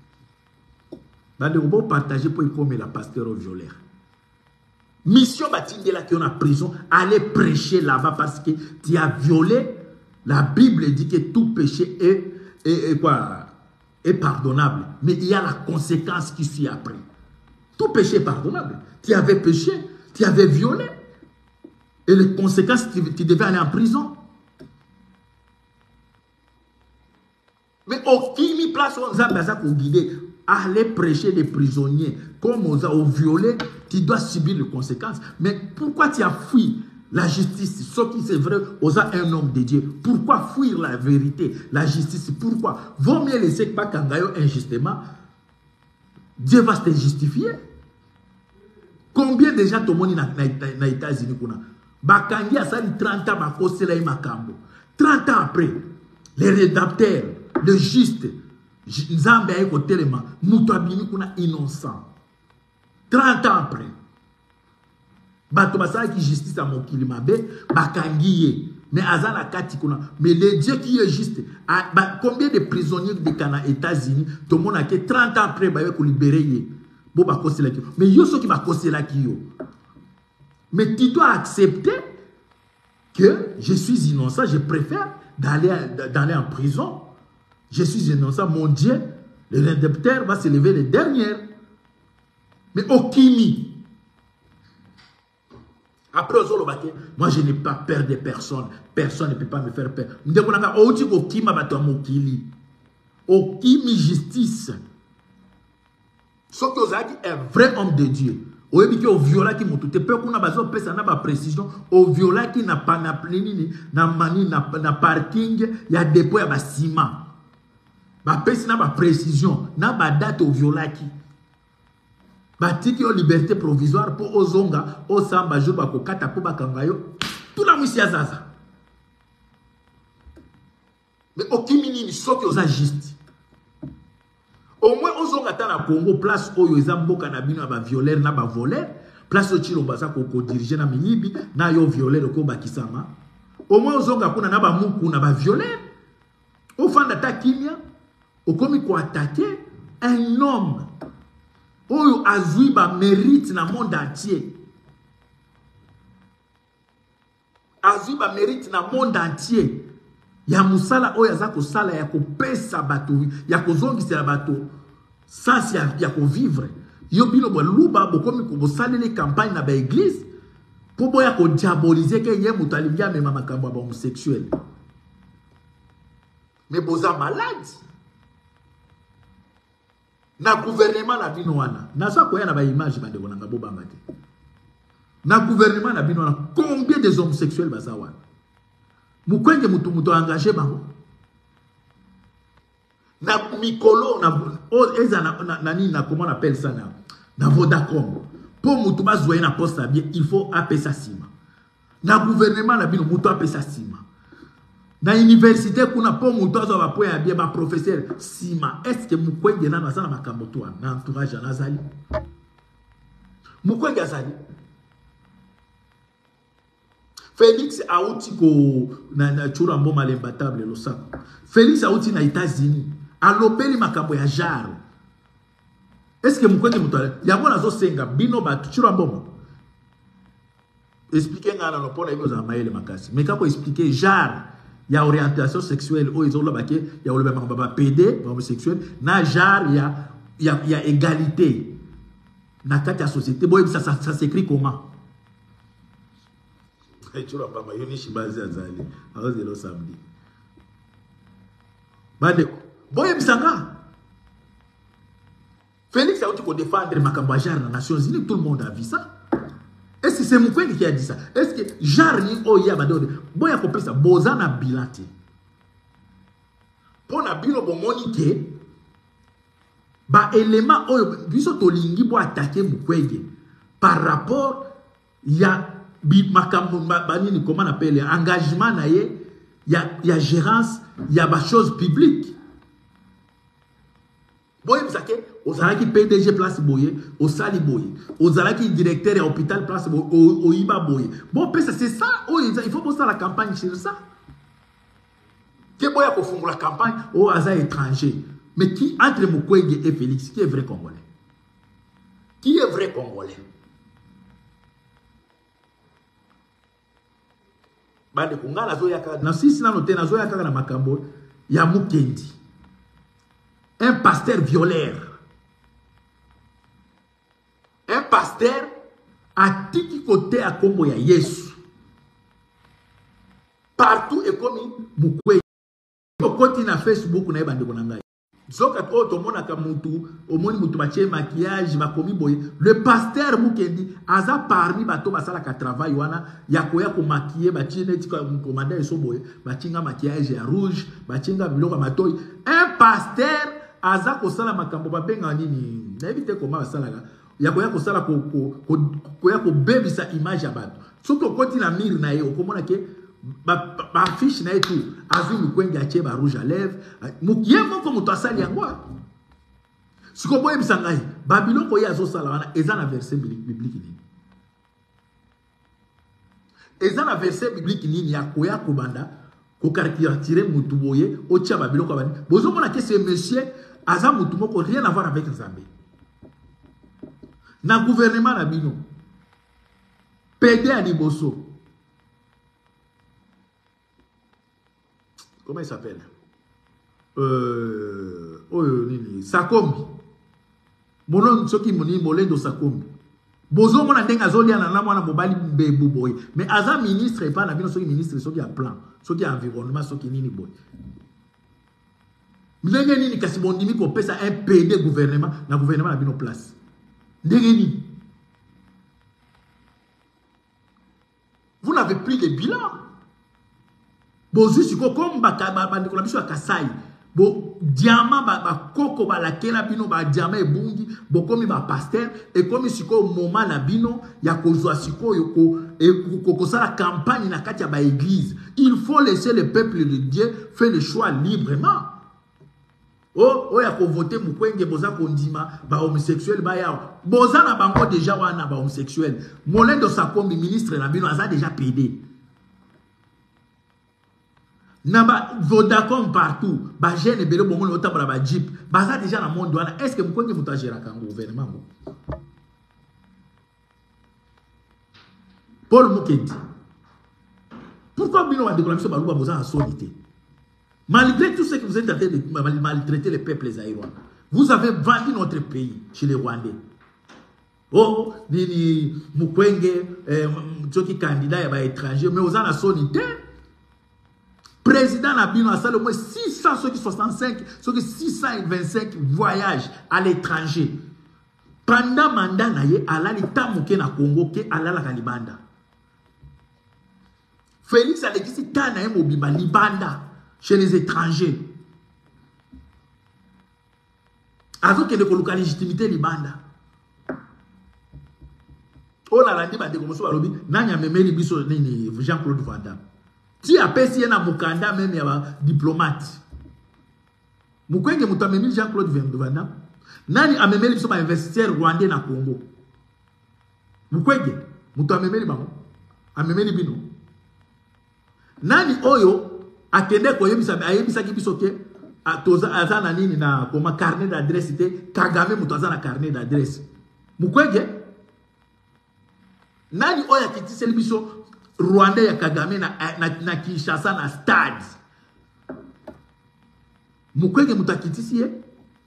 Vous partager pour comme la pasteur au violeur. Mission bâtie là qui est en prison, aller prêcher là-bas parce que tu as violé. La Bible dit que tout péché est, est, est, quoi, est pardonnable. Mais il y a la conséquence qui suit après. Tout péché est pardonnable. Tu avais péché, tu avais violé. Et les conséquences, tu, tu devais aller en prison. Mais aucune place on a pour guider, aller prêcher les prisonniers, comme on a violé, tu dois subir les conséquences. Mais pourquoi tu as fui la justice? Ce qui c'est vrai, on a un homme de Dieu. Pourquoi fuir la vérité, la justice? Pourquoi? Vaut mieux laisser pas Kangayo injustement. Dieu va te justifier. Combien de gens ont été dans les États-Unis? Bakangi a sali trente ans, bakosela makambo. trente ans après, les rédacteurs, le juste, Nzambe a écouté les mains, Moutouabini kuna innocent. trente ans après, bato basala qui justice à mon kilimabe, bakangi mais azana kati kuna. Mais le Dieu qui est juste, a, ba, combien de prisonniers de Cana États-Unis, tout le monde a que trente ans après, ba ko libérer. Bo bakosela ki. Mais yo so ki bakosela ki yo. Mais tu dois accepter que je suis innocent, je préfère d'aller d'aller en prison. Je suis innocent, mon Dieu, le rédempteur va se lever les dernières. Mais Okimi. Après, moi je n'ai pas peur de personne. Personne ne peut pas me faire peur. Okimi justice. Ce que vous avez dit est un vrai homme de Dieu. Au viola qui m'a tout peu qu'on a besoin de na précision au viola qui n'a pas na plénini na mani na na parking il y a dépôt ya ba ciment ba pesi na ba précision na ba date au viola qui ba tiki o liberté provisoire pour ozonga o samba jour ba kokata pour ba kangayo tout la musia zaza Mais okimini ni soki oza juste. Au moins ozonga ta na Congo place oyo eza mboka na bino ba violeur na ba voleur, place o chilomba sa ko diriger na miyibi na yo violeur ko bakisama. Au moins ozonga kuna na ba muku na ba violeur. Au fanda ta kimia, okomi ko attaquer un homme oyo azui ba mérite na monde entier. Azui ba mérite na monde entier. Ya musala oyo aza kosala ya kopesa bato ya kozongisela bato sans ya, ya kovivre. Yo bino bo luba bokomi ko bosalele campagne na ba église po boya ko diaboliser ke ye mutu alingi amema makambo ya ba homosexuel. Mais boza malade. Na gouvernement na bino wana. Na sa koya na ba image bande konanga bo banga te. Na gouvernement na bino wana combien des homosexuels baza wana? Mukwenge mutu mutu engagé bango. Na mikolo na o eza na na, na, na comment on appelle ça na na Vodacom. Pour mutu bazoué na poste bien, il faut appeler ça sima. Na gouvernement na bino mutu appeler ça sima. Na université kuna po mutu azo ba point bien ba professeur sima. Est-ce que mukwenge na na makambo to na entourage na zali? Mukwenge azali. Félix Aouti ko na na Churambo Malemba table lo sa. Félix Aouti na États-Unis. Alopeli makambo ya jaro. Est-ce que mukwenge mutu ya bona zo senga bino ba Churambo? Expliquer ngana no pona ibo za maele makasi. Mais kako expliquer jaro ya orientation sexuelle o izo lo bake ya lo ba ba P D homosexuel na jaro ya ya ya égalité. Na kati ya société boy ça ça, ça s'écrit comment? Tu vas pas mayoni shibazi azali aoze lo samedi bande boye bisanga Félix a dit qu'on défendre makambo jar na Nations Unies, tout le monde a vu ça. Est-ce que c'est Mukwege qui a dit ça? Est-ce que jar ni oya badode boya ko pesa bozana bilate pona bilo bomonique ba élément oyo biso tolingi bo attaquer Mukwege par rapport ya bi makambo banini comment on appelle engagement na ye ya ya gérance ya ba chose publique boye msake ozalaki P D G place boye osali boye ozalaki directeur ya hôpital place boye oyiba boye bon pesa c'est ça oh, il faut poser la campagne sur ça que boya ko fungula campagne au hasard étranger mais qui entre Mukwege et Félix qui est vrai congolais qui est vrai congolais bande kungana zo yaka na sisi na note na zo yaka na makambo ya Mukendi un pasteur violeur un pasteur a tiki côté à kombo ya Yesu partout et comme Mukwege kokoti na Facebook na bande konanga zoka to to mona ka mutu omoni mutu bache maquillage bakomi boye le pasteur Mukendi aza parmi bato basala ka travail wana ya koya ko maquiller bachi neti ko commandant so boye bachinga maquillage ya rouge bachinga biloko matoyi un pasteur aza ko sala makambo babenga nini na éviter comment basala ya koya ko sala ko ko koya ko bebisa image ya bato soki okoti na mire na ye okomona ke ba ba fiche na etu azu Mukwege ache ba rouge à lèvres mukiye moko muto asali yango siko boye bisangai ba biloko ya zo sala wana eza na verset biblique nini eza na verset biblique nini ya koya ko banda ko caricaturer mutu boye o tia ba biloko bani bozo mona ke ce monsieur aza mutu moko rien à voir avec Nzambe na gouvernement na bino P D à liboso. Comment il s'appelle? Euh, oh, nini, Sakombi. Monon soki moni molendo Sakombi. Bozo mona ndenga zolia na mwana mobali mbebu boy. Mais aza ministre et pas na bino soki ministre soki a plan, soki a environnement soki nini boy. Ndenge nini kasi bondimi ko pesa un P D gouvernement na gouvernement na bino place. Ndenge nini? Vous n'avez plus de bilan. Bozu siko comme baka bandiko na biso ya Kasai Bo diamant ba ba koko ba la kela bino ba diamant ebungi bo komi ba pasteur et comme siko moment na bino ya kozwa siko yoko et koko sala campagne na kati ya ba église. Il faut laisser le peuple de Dieu faire le choix librement. Oh oh ya ko voter mukwenge boza kondima ba homosexuel ba ya boza na bango déjà wana ba homosexuel. Molendo Sakombi ministre na bino aza déjà pédé. Naba Vodacom partout, ba jeune ebele bongo na tambola ba jeep, baza déjà na monde wana. Est-ce que mukonge mutajera ka gouvernement ngo? Paul Mukendi. Pourquoi bino wa déclaration ba luba boza en solité? Malgré tout ce que vous êtes en train de maltraiter les peuples zaïrois, vous avez vendu notre pays chez les Rwandais. Oh, ni ni mukwenge, eh, qui candidat ya ba étranger, mais aux en solité. Président Nabino a salé au moins six cent soixante-cinq, six cent vingt-cinq voyages à l'étranger. Pendant mandat naye, ala li tamuke na Congo ke ala la Libanda. Félix Alexis Tanaye Mobiba Libanda chez les étrangers. Azo ke de koluka légitimité Libanda. Oh la landi ba de komoso balobi nanya memeli biso nini Jean-Claude Van Damme. Si apesi na mukanda même ya diplomate. Mukwenge mutamemili Jean-Claude Van Damme. Nani amemeli biso ba investisseur rwandais na Congo. Mukwenge mutamemeli bango. Amemeli bino. Nani oyo akende ko yebisa ayebisa ki biso ke toza azana nini na koma carnet d'adresse te Kagame mutaza na carnet d'adresse. Mukwenge nani oyo akitiseli biso Rwanda ya Kagame na, na, na Kinshasa na stade. Mukwege mutakitisi ye?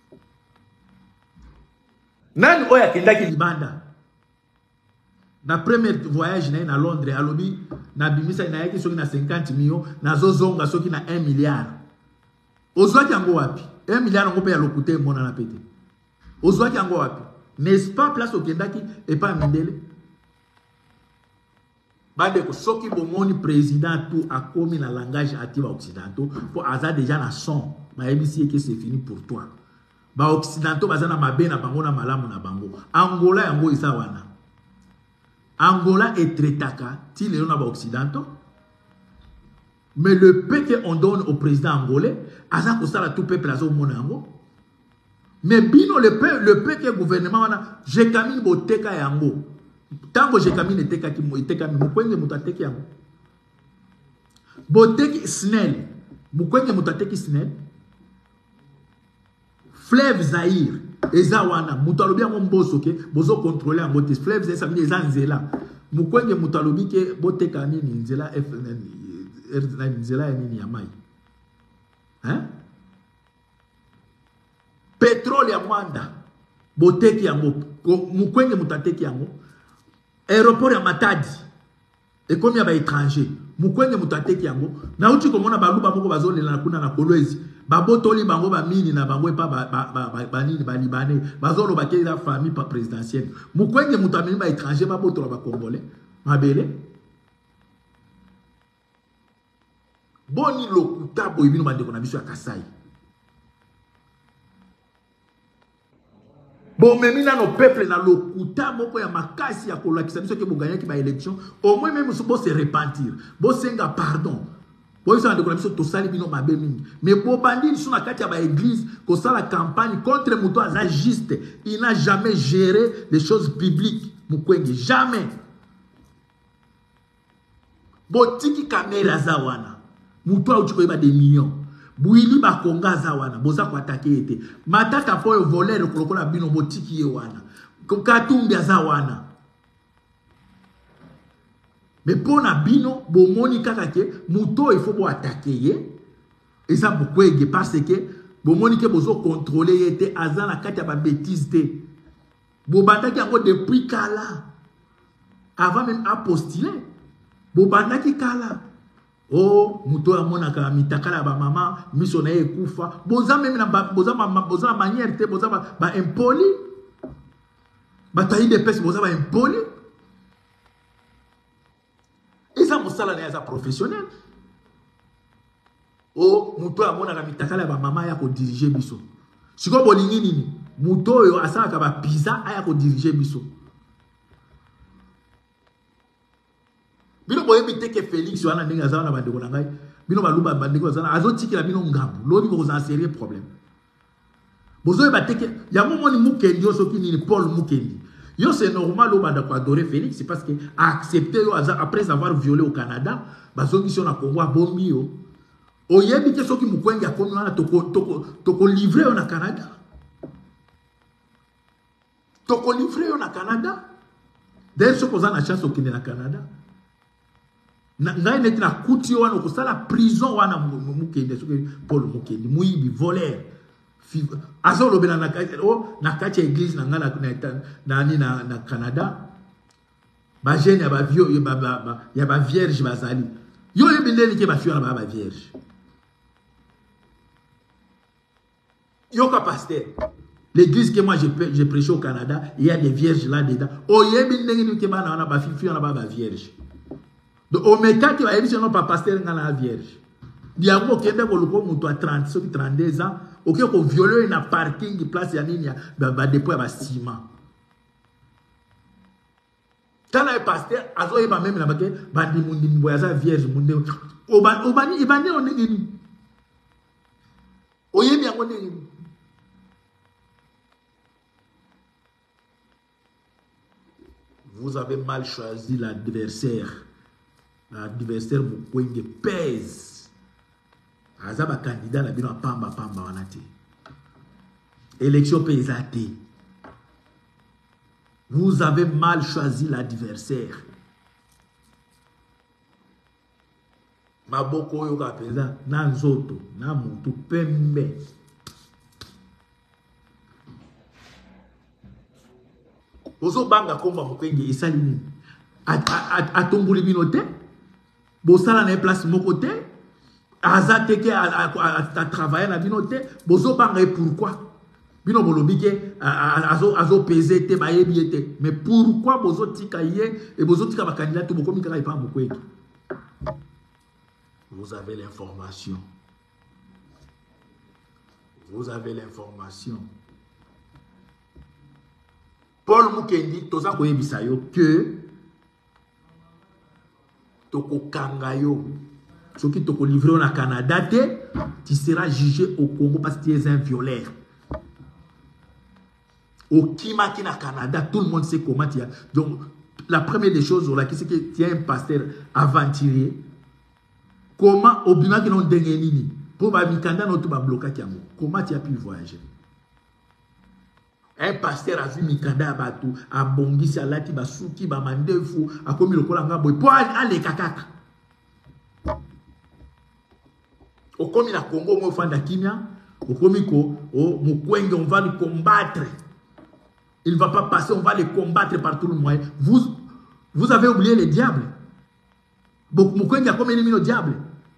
Nani oya kendaki Libanda? Na premier voyage na na Londres, alobi na bimisa na yaki soki na cinquante millions, na zozonga soki na un milliard. Ozwaki yango wapi? un milliard ngo pe ya lokute mona na pete. Ozwaki yango wapi? N'est-ce pas place au kendaki et pas Mindele? Bade ko soki bomoni président tout a commis na langage actif occidentaux pour aza déjà na son ma ebisi que c'est fini pour toi ba occidentaux bazana mabe na bango na malamu na bango Angola yango isa wana Angola est traitaka ti le na ba occidentaux mais le peu que on donne au président angolais aza ko sala tout peuple azo mona yango mais bino le peu le peu que gouvernement wana j'ai kamini boteka yango. Tango j'ai camine teka ki teka mukwenge mutateki yango. Boteki snell. Mukwenge mutateki snell. Fleuve Zaïre eza wana mutalobi yango mboso ke bozo contrôler yango te. Fleuve Zaïre ça veut dire eza nzela. Mukwenge mutalobi ke boteka nini nzela F nzela nini ya mai. Hein? Pétrole ya Mwanda. Boteki yango. Mukwenge mutateki yango. Aéroport ya Matadi. Et comme il y a des étrangers. Mukwenge mutateki yango. Na uchi komona baluba moko bazolela na kuna na Kolwezi. Babotoli bango ba mini na bango pa ba ba ba ba nini ba libanais. Bazolo ba keza famille pa présidentielle. Mukwenge mutamini ba étranger ba botola ba congolais. Mabele. Boni lokuta boyibino ba ndeko na biso ya Kasai. Bon, même dans nos peuples, dans le kuta, moko ya makasi ya kola qui s'amuse que vous gagnez qui va élection, au moins même vous se repentir, vous senga pardon. Vous savez que vous tout ça bino mabe mingi. Mais pour bandit sur la carte ya église, que ça la campagne contre muto aza juste, il n'a jamais géré les choses publiques. Mukwenge jamais. Botiki kamera zawana. Muto a uchi des millions. Bouili ba konga za wana boza ko attaquer ete matata po yo voler ko la bino botiki ye wana katumbi za wana mais pona bino bo moni kaka ke muto il faut bo attaquer ye et ça Mukwege parce que bo moni ke bozo contrôler ete azana kati ya ba bêtise te bo bataki yango depuis kala avant même apostuler bo bandaki kala. Oh, muto ya mona ka mitakala ba mama miso na ekufa boza même na boza mama boza manière te boza ba, ba impoli ba taille de peste boza ba impoli et ça mosala na ya professionnel o muto amona ka mitakala ba mama ya ko diriger biso siko bolingi nini muto yo asaka ba pizza aya ko diriger biso bino boye biteke Félix wana ndinga zana ba ndeko ngai bino baluba ba ndeko zana azotikila bino ngambu loni bo za sérieux problème bozo ba teke ya momoni mukendi yo soki nini Paul Mukendi yo c'est normal au banda ko adorer Félix c'est parce que a accepté yo après avoir violé au Canada bazongi sur na Congo bombi yo oyebi ke soki mukwenge akomi wana toko toko toko livrer yo na Canada toko livrer yo na Canada d'ailleurs ce qu'on a la chance au na Canada na ngai neti na kuti yo wana ko sala prison wana Mukendi soki Paul Mukendi muyibi voleur azo lobela na o na kati église na ngala na na na na Canada ba jeune ya ba vieux ya ba ya ba vierge bazali yo yebindeli ke ba fio na ba vierge yo ka pasteur l'église que moi je je prêche au Canada il y a des vierges là dedans o yebindeli ke ba na ba fio na ba vierge donc au métal va yebi non pas pasteur ngala vierge diamo kende ko luko muto a trente so trente-deux ans ok ko violer na parking place ya nini ba ba dépôt ba ciment kana e pasteur azo e ba même na bake bandi mundi mboyaza vierge mundi oba obani ibani on nini oyemi yango nini vous avez mal choisi l'adversaire l'adversaire Mukwenge pèse azaba candidat na bino pamba pamba wanati élection paysanne. Vous avez mal choisi l'adversaire. Maboko yo ka pesa na nzoto na mutu pembe. Ozo banga komba Mukwenge esali nini? Atombuli bino te? Bosala na place moko te? Azate ke a travailler na bino te? Bozo banga et pourquoi? Bino bolobi ke azo azo peser te ba yebi te. Mais pourquoi bozo tika ye et bozo tika ba candidat to bokomi kaka ipa Mukwenge? Vous avez l'information. Vous avez l'information. Paul Mukendi, toza koyebisa yo que toko kangayo, soki toko livré au Canada, tu seras jugé au Congo parce que tu es un violeur. Au Kimaki na Canada, tout le monde sait comment tu as. Donc, la première des choses, c'est que tu es un pasteur aventurier. Comment au bima qui n'ont dengenini pour ba mikanda no tuba bloquer kiamo. Comment tu as pu voyager? Un pasteur a vu mikanda batu a bongisi alati basuki ba mandefu a komi lokola ngabo po ale kakaka. Au komi na Congo mo fanda kimia, au komi ko o Mukwenge on va le combattre. Il ne va pas passer, on va le combattre par tout le moyen. Vous vous avez oublié les diables. Mukwenge a comme ennemi le diable.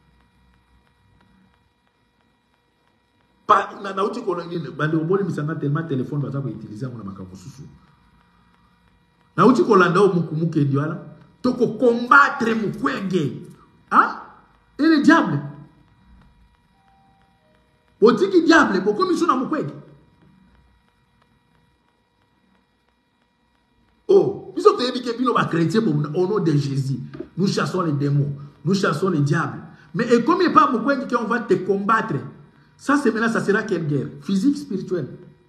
Na na uti ko nini bande oboli misanga tellement téléphone baza ko utiliser ngona makambo susu. Na uti ko landa o Mukendi wala to ko combattre Mukwenge. Hein? Et le diable. Otiki diable boko miso na Mukwenge. Oh, nous sommes au nom de Jésus. Nous chassons les démons. Nous chassons les diables. Mais et comme il n'y a pas Mukwenge qu'on va te combattre, ça c'est maintenant, ça sera quelle guerre? Physique, spirituelle.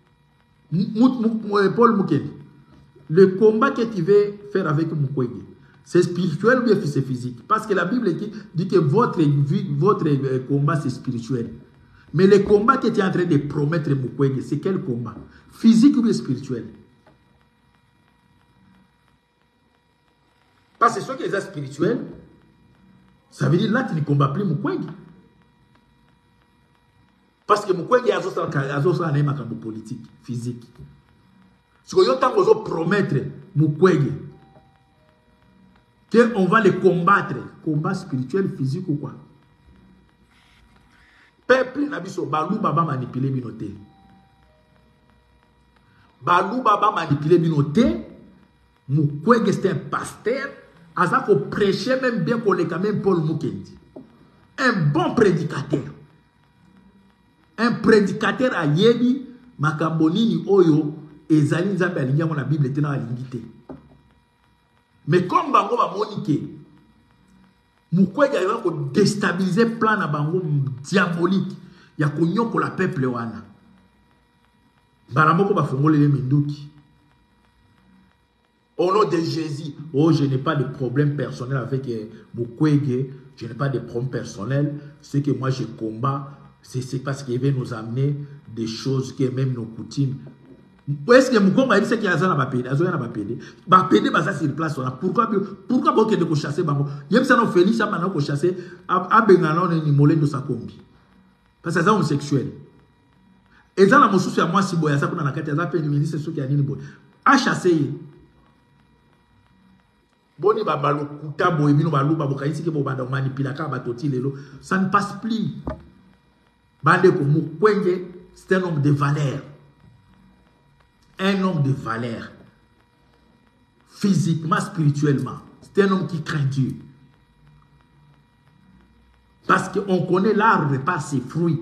Paul Mukendi. Le combat que tu veux faire avec Mukwenge, c'est spirituel ou bien c'est physique? Parce que la Bible dit que votre, votre combat c'est spirituel. Mais le combat que tu es en train de promettre Mukwenge, c'est quel combat? Physique ou bien spirituel? Parce que ce qui est spirituel, ça veut dire là tu ne combats plus Mukwenge. Parce que Mukwenge a un politique, physique. Ce que vous avez promettre Mukwenge, qu'on va le combattre, combat spirituel, physique ou quoi. Peuple n'a pas Balou Baba manipulé binoté. Balou Baba manipulé binoté. Mukwenge c'est un pasteur. Azako prêchait même bien qu'on est quand même Paul Mukendi. Un bon prédicateur. un prédicateur a yebi makambonini oyo ezali nzambe alingi yango na Bible tena alingi te. Mais comme bango ba monike Mukwege a ko déstabiliser plan na bango diabolique ya konyoko la peuple wana. Baramoko ba fongolele minduki. Au nom de Jésus, oh, je n'ai pas de problème personnel avec euh, Mukwege, je n'ai pas de problème personnel. Ce que moi je combats, c'est parce qu'il veut nous amener des choses qui même nos coutumes. Est-ce que Mukwege a dit qu'il y a un bapédé? Il y a un bapédé. Bapédé, ça c'est une place. Pourquoi pourquoi vous avez chasser Bango? Il y a un Félix qui a chassé à Benganon et Nimolé de sa combi. Parce que c'est homosexuel. Et dans la moussou, à moi, si boya, ça qu'on a la carte, ça peut ministre, c'est ce qui a dit Nimolé. A chassé. Boni babalo kuta boy bino balu baboka ici que bo banda manipula ka batoti lelo, ça ne passe plus. Bande ko Mukwege, c'est un homme de valeur. Un homme de valeur. Physiquement, spirituellement. C'est un homme qui craint Dieu. Parce qu'on connaît l'arbre par ses fruits.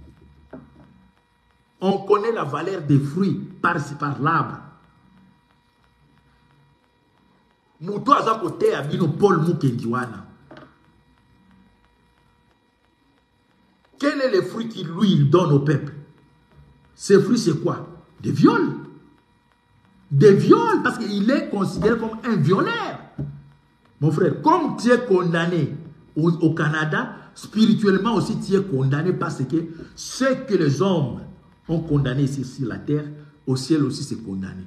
On connaît la valeur des fruits par, par l'arbre. Moutou aza kote abino Paul Mukendiwana. Quel est le fruit qu'il lui il donne au peuple? Ces fruits c'est quoi? Des viols. Des viols parce qu'il est considéré comme un violeur. Mon frère, comme tu es condamné au, au Canada, spirituellement aussi tu es condamné parce que ce que les hommes ont condamné ici sur la terre, au ciel aussi c'est condamné.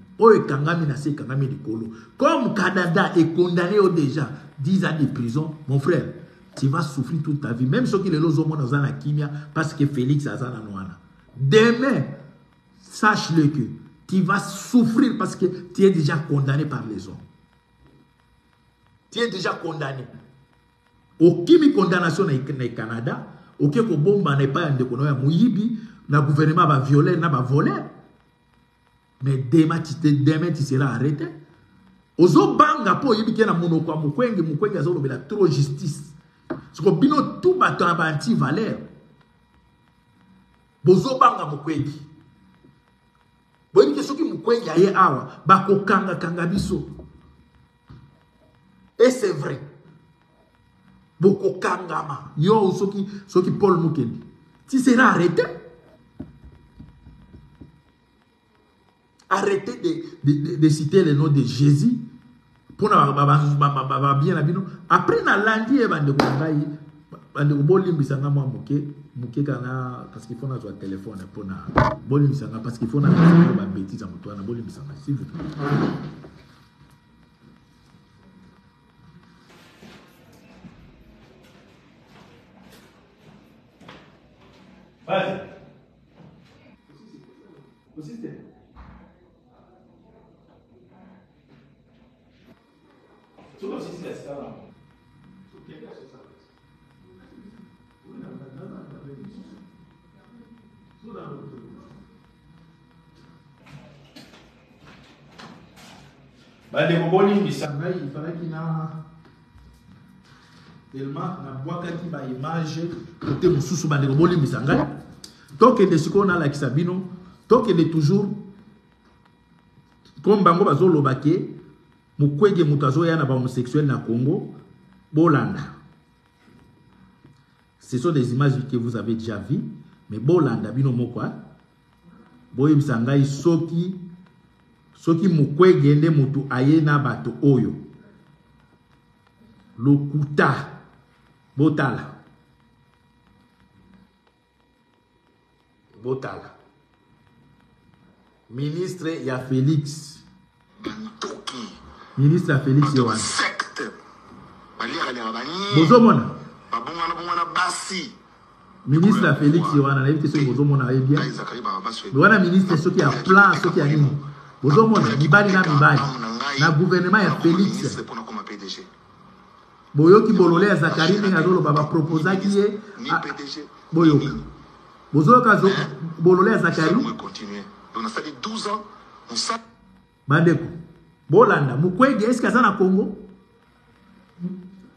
Comme Canada est condamné au déjà dix ans de prison, mon frère, tu vas souffrir toute ta vie. Même ceux qui les ont dans la kimia parce que Félix a ça dans demain, sache-le que tu vas souffrir parce que tu es déjà condamné par les hommes. Tu es déjà condamné. Aucune condamnation dans le Canada, aucun bomba n'est pas un déconnoisseur mouyibi, le gouvernement va violer, n'a pas volé. Mais demain tu, demain, tu seras arrêté. Ozo banga po yibi kena monoko Mukwege Mukwege azo lobela trop justice. Ce que bino tout bato na anti valeur. Bozo banga Mukwege. Boyi ke soki Mukwege aye awa bako kanga kanga biso. Et c'est vrai. Boko kangama. Yo soki soki Paul Mukwege. Tu seras arrêté. Arrêtez de, de, de, de citer le nom de Jésus. Pour bien la bino. Après na lundi et bande ko ngai bande ko bolimbisanga moi moke moke kana parce qu'il faut na zo téléphone pour na bolimbisanga parce qu'il faut na ba bêtise à moto na bolimbisanga s'il vous plaît. Vas-y. Aussi c'est tu vas aussi c'est ça là. Bah les boboli misanga il fallait qu'il na tellement na boaka qui ba image côté mususu ba les boboli misanga donc de ce qu'on a la kisabino donc il est toujours comme bango bazolo baké Mukwege mutazo ya na ba homosexuel na Congo bolanda. Ce sont des images que vous avez déjà vues mais bolanda bino mokwa boye bisangai soki soki Mukwege nde mutu aye na bato oyo lokuta botala botala ministre ya Félix ministre ya Félix Yohana bozomona ministre ya Félix Yohana na yebite soki bozomona aye bien wana ministre soki ya plan soki ya nini bozomona mibali na mibali na gouvernement ya Félix boyoki bolole ya Zakari ndenge azoloba baproposaki ye boyoka bozoyoka bolole ya Zakari bandeko bolanda Mukwege est-ce que ça na Congo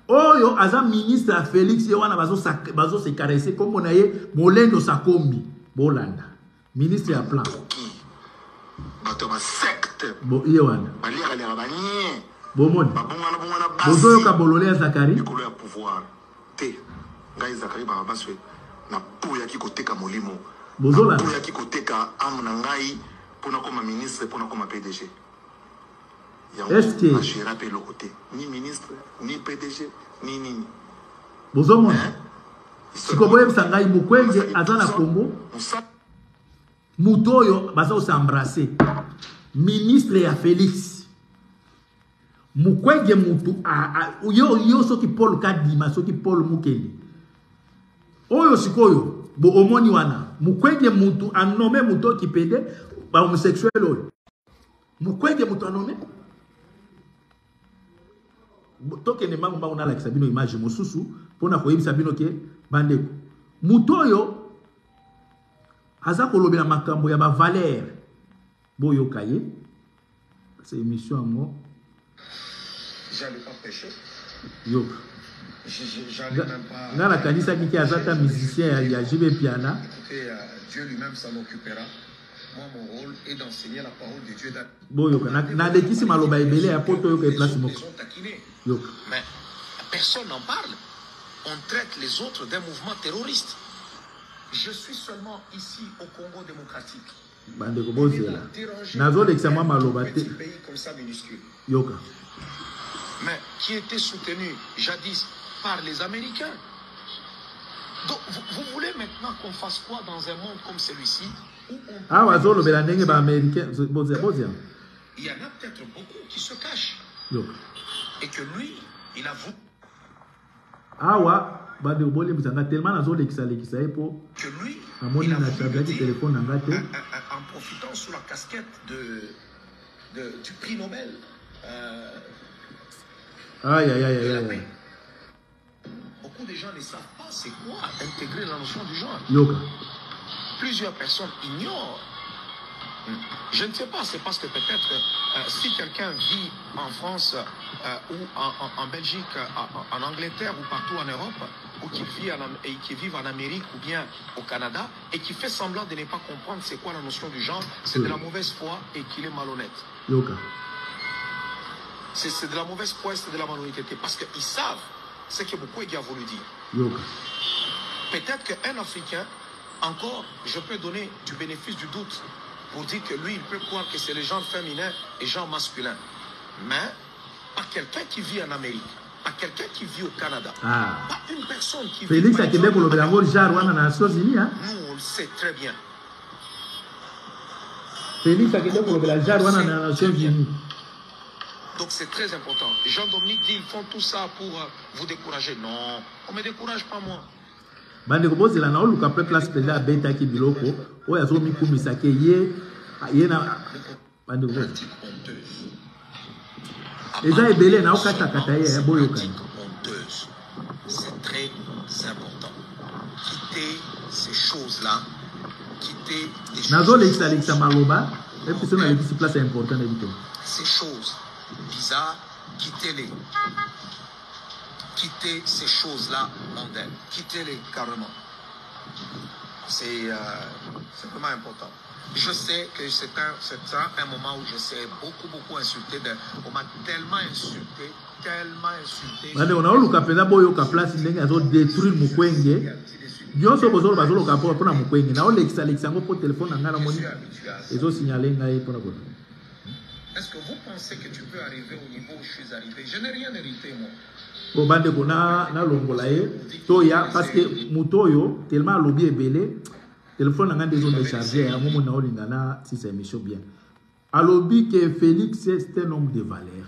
oyo aza ministre ya Félix Yohana bazo bazo se caresser comme on aye molendo sakombi Bolanda. Ministre à plan. Bato ba secte. Bo Iwana. Balia les rabaniers. Bomoni. Babongana bongana basi. Bozo yoka bolole ya Zakari. Likolo ya pouvoir. Te. Ngai Zakari ba baswe. Na po ya kikoteka molimo. Bozo la. Po ya kikoteka amna ngai pona koma ministre pona koma P D G. Est-ce que Achira pe le côté ni ministre ni P D G ni ni. Bozo mon. Sikoboye Sangai Mukwege azana Congo. Mutoyo baza s'embrasser. Ministre ya Félix. Mukwege mutu a yo yo soki Paul Kadima soki Paul Mukeli. Oyo sikoyo bo omoni wana. Mukwege mutu a nommé muto ki pede ba homosexuel oyo. Mukwege mutu a nommé. Tokene mangu mangu na la kisabino image mosusu pona koyebisa bino ke bandeko. Mutoyo aza kolobela makambo ya ba valeur boyo kaye. C'est émission en moi. J'allais pas pêcher. Yo. J'allais même pas. Dans la kanisa qui est azata musicien ya J B Piana. Écoutez, Dieu lui-même s'en occupera. Moi, mon rôle est d'enseigner la parole de Dieu. Boyo na na dekisi maloba ebele ya poto yo ke place moko. Yo. Mais personne n'en parle. On traite les autres d'un mouvement terroriste. Je suis seulement ici au Congo démocratique. Bande ko bozela. Nazo l'examen maloba te. Pays comme ça minuscule. Yoka. Mais qui était soutenu jadis par les Américains. Donc vous, vous voulez maintenant qu'on fasse quoi dans un monde comme celui-ci où on Ah wazo lo bela ndenge ba américain bozela bozela. Il y en a peut-être beaucoup qui se cachent. Yoka. Et que lui, il a voulu Awa bande ko bole bizanga tellement nazo l'exa l'exa epo. que lui, Amoni il a na voulu tabla le di dire, téléphone nanga te. en, en- en profitant sous la casquette de, de- du prix Nobel. euh, Aïe aïe aïe de la aïe. paix. aïe. Beaucoup de gens ne savent pas c'est quoi intégrer la notion du genre. Yoka. Plusieurs personnes ignorent. Je ne sais pas, c'est parce que peut-être euh, si quelqu'un vit en France euh, ou en, en- en Belgique, euh, en, en Angleterre ou partout en Europe, ou qui vit en, Am- et qui vivent en Amérique ou bien au Canada, et qui fait semblant de ne pas comprendre c'est quoi la notion du genre, c'est de la mauvaise foi et qu'il est malhonnête. Yoka. C'est c'est de la mauvaise foi et c'est de la malhonnêteté. Parce qu'ils savent ce que beaucoup a voulu dire. Yoka. Peut-être qu'un Africain, encore, je peux donner du bénéfice du doute pour dire que lui, il peut croire que c'est le genre féminin et genre masculin. Mais, pas quelqu'un qui vit en Amérique, pas quelqu'un qui vit au Canada, Ah. pas une personne qui Félix vit par akende exemple, kolobela ngo jar wana na Nations Unies hein. nous, on le sait très bien. Félix akende kolobela jar wana na Nations Unies. Donc c'est très important. Jean-Dominique dit, ils font tout ça pour euh, vous décourager. Non, on ne me décourage pas moi. Bande ko bozela na oluka pe place pela beta ki biloko oya zo mikumisa ke ye ye na bande ko Pratique honteuse. eza ebele na okata kata ye ya boyo Pratique kana. honteuse. C'est très important. Quitter ces choses-là. Quitter les choses. Nazo l'exa l'exa maloba et puis sona l'exi place importante ebito. Ces choses bizarres, quittez-les. Quittez ces choses-là mondaines. Quittez-les carrément. C'est euh, c'est vraiment important. Je sais que c'est un, c'est un, un moment où je sais beaucoup, beaucoup insulté. De, on m'a tellement insulté, tellement insulté. Bande ona oluka pela boyo ka place ndenge azo détruire mukwenge. Nyonso bozolo bazolo ka po pona mukwenge na olexa lexa ngo po téléphone ngana Je moni suis habitué à ça. ezo signaler ngai pona ko. Est-ce que vous pensez que tu peux arriver au niveau où je suis arrivé? Je n'ai rien hérité, moi. Bo bande ko na na longola ye to ya parce que mutoyo tellement lobby ebele téléphone nanga ndezo décharger ya momo na olinga na si c'est émission bien. Alobi que Félix c'est un homme de valeur.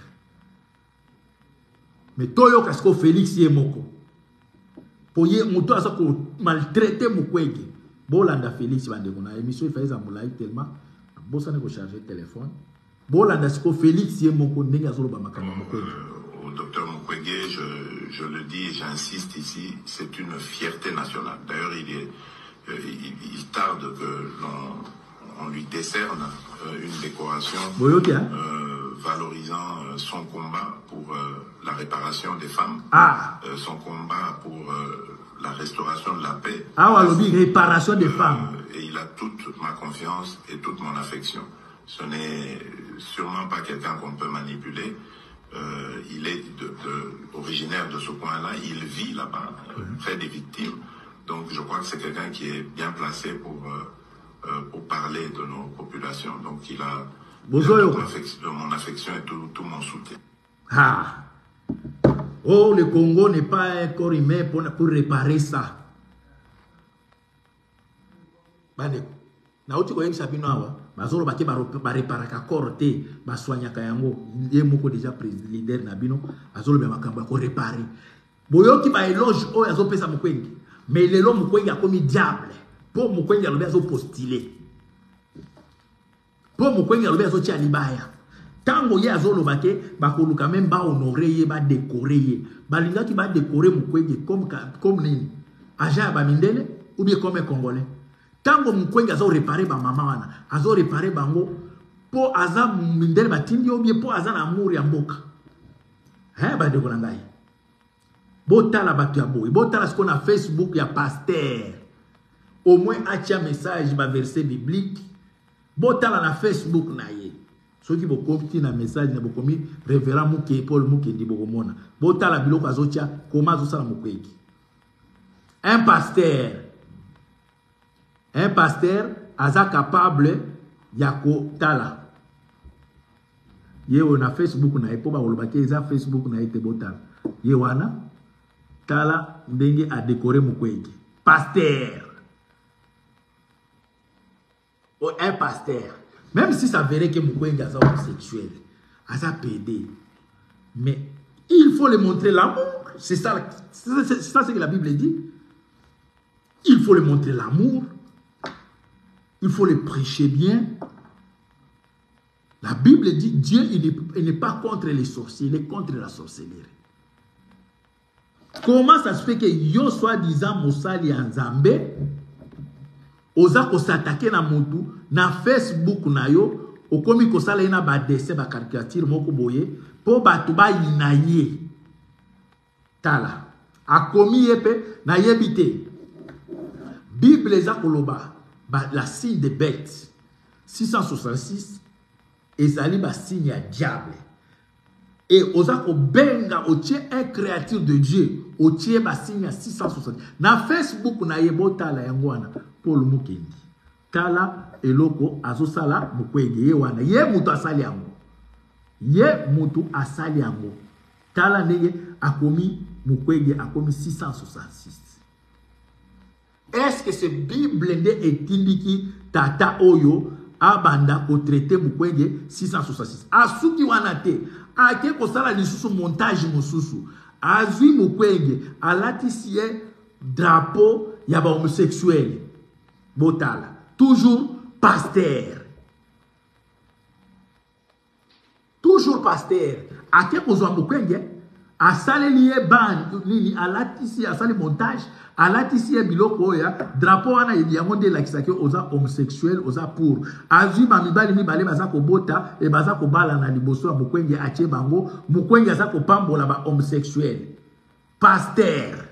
Mais toyo kasko Félix ye moko. Po ye muto asa ko maltraiter mukwege. Bolanda Félix bande ko na émission il fallait amulai tellement bosa ne ko charger téléphone. Bolanda sko Félix ye moko ndenge azoloba makambo mukwege. Au docteur Mukwege, je, je le dis et j'insiste ici, c'est une fierté nationale. D'ailleurs, il, est, euh, il, il tarde que l'on on lui décerne euh, une décoration Boyoki hein? euh, valorisant euh, son combat pour euh, la réparation des femmes, Ah. euh, son combat pour euh, la restauration de la paix. Ah, alobi réparation des euh, femmes. Et il a toute ma confiance et toute mon affection. Ce n'est sûrement pas quelqu'un qu'on peut manipuler. Euh, il est de, de, originaire de ce coin-là. Il vit là-bas, euh, près des victimes. Donc je crois que c'est quelqu'un qui est bien placé pour, euh, euh, pour parler de nos populations. Donc il a, il a toute mon affection, mon affection et tout, tout mon soutien. Ah. Oh, le Congo n'est pas un corps humain pour, pour réparer ça. Bane, na uti ko yebisa bino awa, bazolo bake ba réparer ka corps te, ba soigner ka yango, ye moko déjà président leader na bino, azolo be makambo ko réparer. Boyoki ba éloge o yazo pesa mukwengi, mais lelo mukwengi a commis diable. Po mukwengi alobi azo postuler. Po mukwengi alobi azo tia libaya. Tango ye azoloba ke bakoluka même ba honorer ye ba décorer ye balinga ki ba décorer mukwenge comme comme nini agent ba mindele ou bien comme un congolais tango mukwenge azo réparer ba mama wana azo réparer bango po aza mindele batindi ou bien po aza na amour ya mboka hein ba de kolangai botala batu ya boy botala ce qu'on a Facebook ya pasteur au moins atia message ba verset biblique botala na Facebook na ye. Ceux qui vont na message na bokomi révérend Mouké Paul Mouké di bokomona botala biloko azotia comment zo sala mukweki un pasteur un pasteur aza capable ya ko tala ye on a Facebook na epo ba olobaki eza Facebook na ete botala ye wana tala ndenge a décorer mukweki pasteur ou un pasteur. Même si ça verrait que Moukwenge est homosexuel, est pédé, mais il faut lui montrer l'amour. C'est ça, c'est ça ce que la Bible dit. Il faut lui montrer l'amour. Il faut le prêcher bien. La Bible dit Dieu, il n'est pas contre les sorciers, il est contre la sorcellerie. Comment ça se fait que yo soi-disant Moussali en Zambé, oza ko s'attaquer na mutu na Facebook na yo okomi ko sala ina ba dessin ba caricature moko boye po batu ba inaye tala akomi yepe na yebite Bible za koloba ba la signe de bête six cent soixante-six ezali ba signe ya diable et oza ko benga otie un créature de Dieu otie ba signe ya six cent soixante na Facebook na yebo tala yango wana Paul Mukendi tala eloko azosala mukwenge ye wana ye mutu asali yango ye mutu asali yango tala ndenge akomi mukwenge akomi six cent soixante-six. Est-ce que ce Bible nde etindiki tata oyo abanda ko traiter mukwenge six cent soixante-six asuki wana te ake ko sala lisusu montage mususu azwi mukwenge alatisi ye drapeau ya ba homosexuel botala toujours pasteur toujours pasteur ake kozwa mukwenge asale liye ban nini alatisi asale montage alatisi ye biloko ya drapeau wana yango nde lakisaki oza homosexuel oza pour azwi ba mibali mibale baza kobota e baza kobala na liboso ya mukwenge atie bango mukwenge aza kopambola ba homosexuel pasteur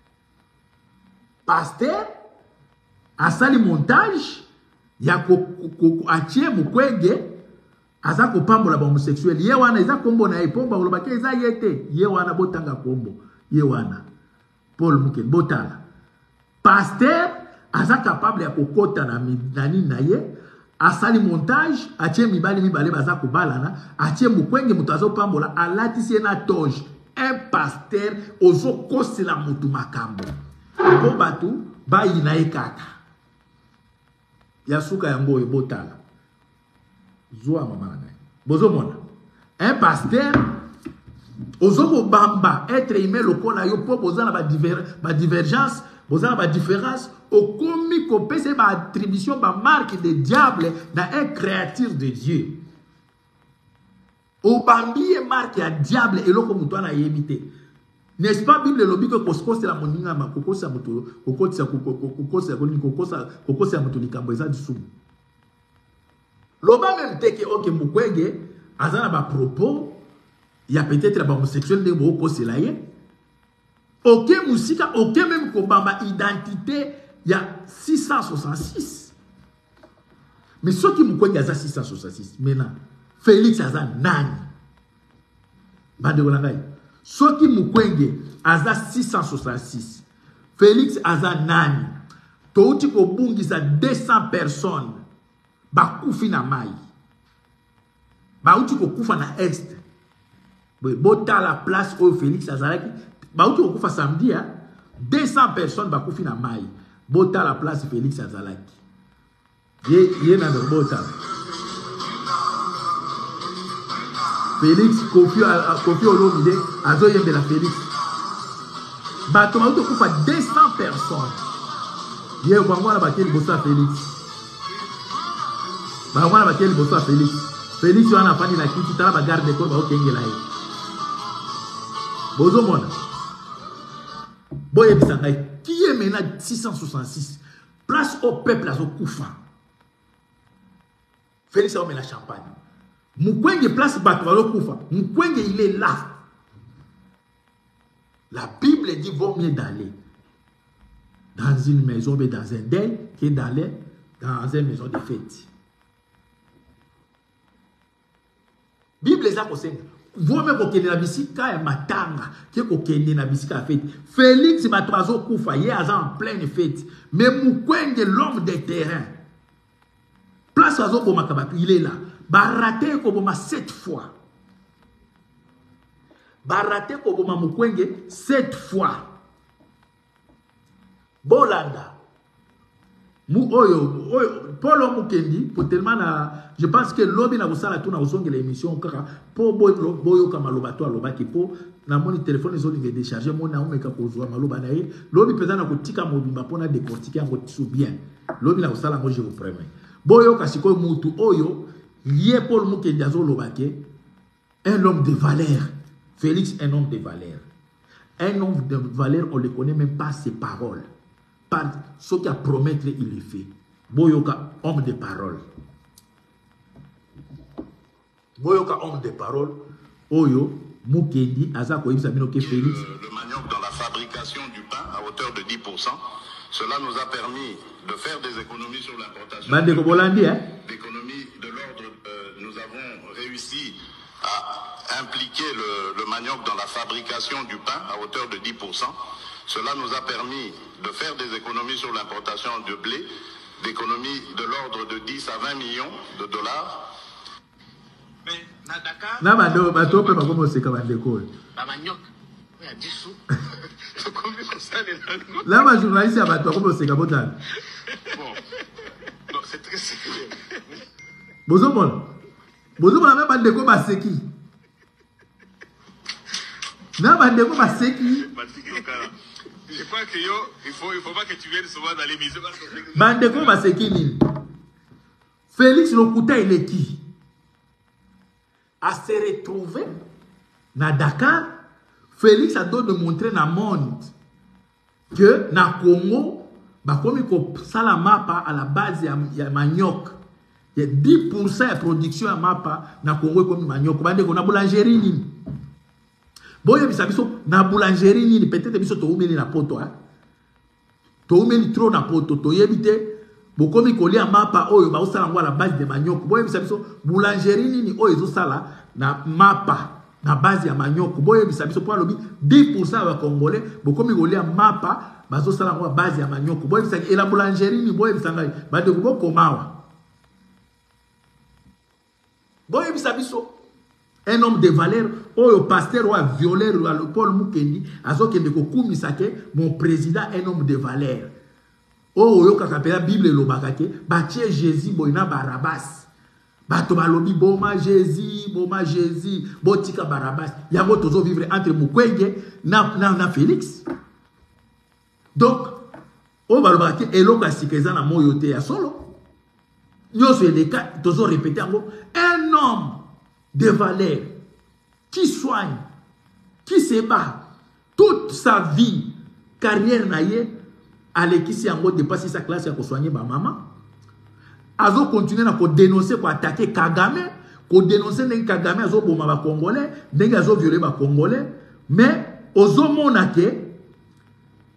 pasteur asali montage ya ko atie mukwenge aza kopambola ba homosexuel ye wana eza kombo na epomba olobaki eza yete ye wana botanga kombo ye wana Paul Mukendi botala pasteur aza capable ya kokota na nani na ye asali montage atie mibali mibale baza kobalana atie mukwenge mutu azopambola alatisi na toge un pasteur ozo kosela mutu makambo po batu bayina ye kaka ya suka yango oyo botala zwa mama na bozo mona un pasteur ozo bamba être humain lokola yo po boza na ba diver ba divergence boza na ba différence okomi ko pese ba attribution ba marque de diable na un créature de Dieu o bambi e marque ya diable eloko mutu na yebite. N'est-ce pas Bible lobi que koskosi la moninga ma kokosa mutu kokosa kokosa kokosa kokosa mutu likambo eza disumu loba même te que ok mukwege azana ba propos il y a peut-être ba homosexuel de boko selaye aucun musika, aucun même kobamba identité, il y a six cent soixante-six. Mais ceux qui m'ont dit six cent soixante-six, maintenant, Félix Aza Nani. Bande Olangai. Ceux qui m'ont dit six cent soixante-six, Félix Aza Nani. Touti ko bungi sa deux cents personnes. Ba koufi na mai. Ba uti ko koufa na est. Bota la place au Félix Azalaki. Ba uti ko koufa samedi, hein? deux cents personnes ba koufi na mai. Bota la place Félix Azalaki. Ye ye na bota. Félix Kofi Kofi Olomide azo yembe la Félix. Ba to ba uti ko koufa deux cents personnes. Ye ko ngwana ba keli bosa Félix. Ba ngwana ba keli bosa Félix. Félix wana fani na kiti tala ba garde ko ba okengela ye. Bozo mona. Boye bisanga qui est maintenant six cent soixante-six. Place au peuple à Koufa. Félix a mis la champagne. Mukwenge place bato à Koufa. Mukwenge il est là. La Bible dit vaut mieux d'aller dans une maison, mais dans un deuil, que d'aller dans une maison de fête. Bible est là pour ça. Vaut mieux que la bisika et matanga que que la bisika fête. Félix Matoazo Koufa, il est en pleine fête. Mais Mukwenge, l'homme de terrain, place à Zoboma Kabatu, il est là. Baraté Koboma sept fois. Baraté Koboma Mukwenge sept fois. Bolanda. Mu oyo, oyo, Polo Mukendi, pour tellement na, je pense que l'obi na busala tout na usonge l'émission kaka, po boyo boyo kama lobato aloba ki po, na moni téléphone zoli nge décharger, mona umeka kozwa maloba na ye, l'obi pesa na kotika mobimba pona décortiquer ngo tisu bien. L'obi na busala ngo je vous promets. Boyo kasiko mutu oyo, lié Paul Mukendi azo lobake, un homme de valeur. Félix, un homme de valeur. Un homme de valeur, on ne connaît même pas ses paroles. Par ce qu'il a promettre, il le fait. Boyoka, homme de parole. Boyoka, homme de parole. Oyo, Mukendi, Azako, Ibsamino, Félix. Le, le manioc dans la fabrication du pain à hauteur de dix pour cent. Cela nous a permis de faire des économies sur l'importation. D'économies de l'ordre, euh, nous avons réussi à impliquer le, le manioc dans la fabrication du pain à hauteur de dix pour cent. Cela nous a permis de faire des économies sur l'importation de blé, d'économies de l'ordre de dix à vingt millions de dollars. Mais na Dakar, na bando bato pe makomo seka bandeko. ba manioc, il y a dix sous. Combien ça les là ma journaliste a bato makomo seka botan. Bon. Non, c'est très sérieux. Bozo mon. Bozo mon na bandeko baseki. Na bandeko baseki. Je crois que yo, il faut, il faut pas que tu viennes souvent dans l'émission. Bandeko baseki nini? Félix Lokuta il est qui? À se retrouver na Dakar, Félix a donné de montrer dans le monde que na Congo, bah comme il sala mapa à la base il y a manioc. Il y a dix pour cent de production à mapa na Congo comme manioc. Bande ko na boulangerie nini. Boye bisabiso na boulangerie nini peut-être biso to umeli na poto hein. To umeli trop na poto to yebite bokomi kolia mapa oyo ba osala ngwa la base de manioc. Boye bisabiso boulangerie nini oyo zo sala na mapa na base ya manioc. Boye bisabiso pour lobi dix pour cent wa congolais bokomi kolia mapa ba zo sala ngwa base ya manioc. Boye bisabiso et la boulangerie ni boye bisangai ba de ko komawa. Boye bisabiso un homme de valeur, ou pasteur ou violeur ou Paul Mukendi, azo kende ko kumisake mon président un homme de valeur. Oh yo kakapela Bible lo bakake, batie Jésus boina Barabas. Bato balobi boma Jésus, boma Jésus, botika Barabas. Yango tozo vivre entre Mukwege na na, na Félix. Donc o balobake eloko asikeza na moyote ya solo. Yo se le cas tozo répéter yango un homme de valeur, qui soigne, qui se bat toute sa vie, carrière naïe, à l'équipe en mode dépasser sa classe pour soigner ma maman. Azo continuer à dénoncer, pour attaquer Kagame, pour dénoncer les Kagame, azo boma ba Congolais, les azo violer ba Congolais, mais ozo monake,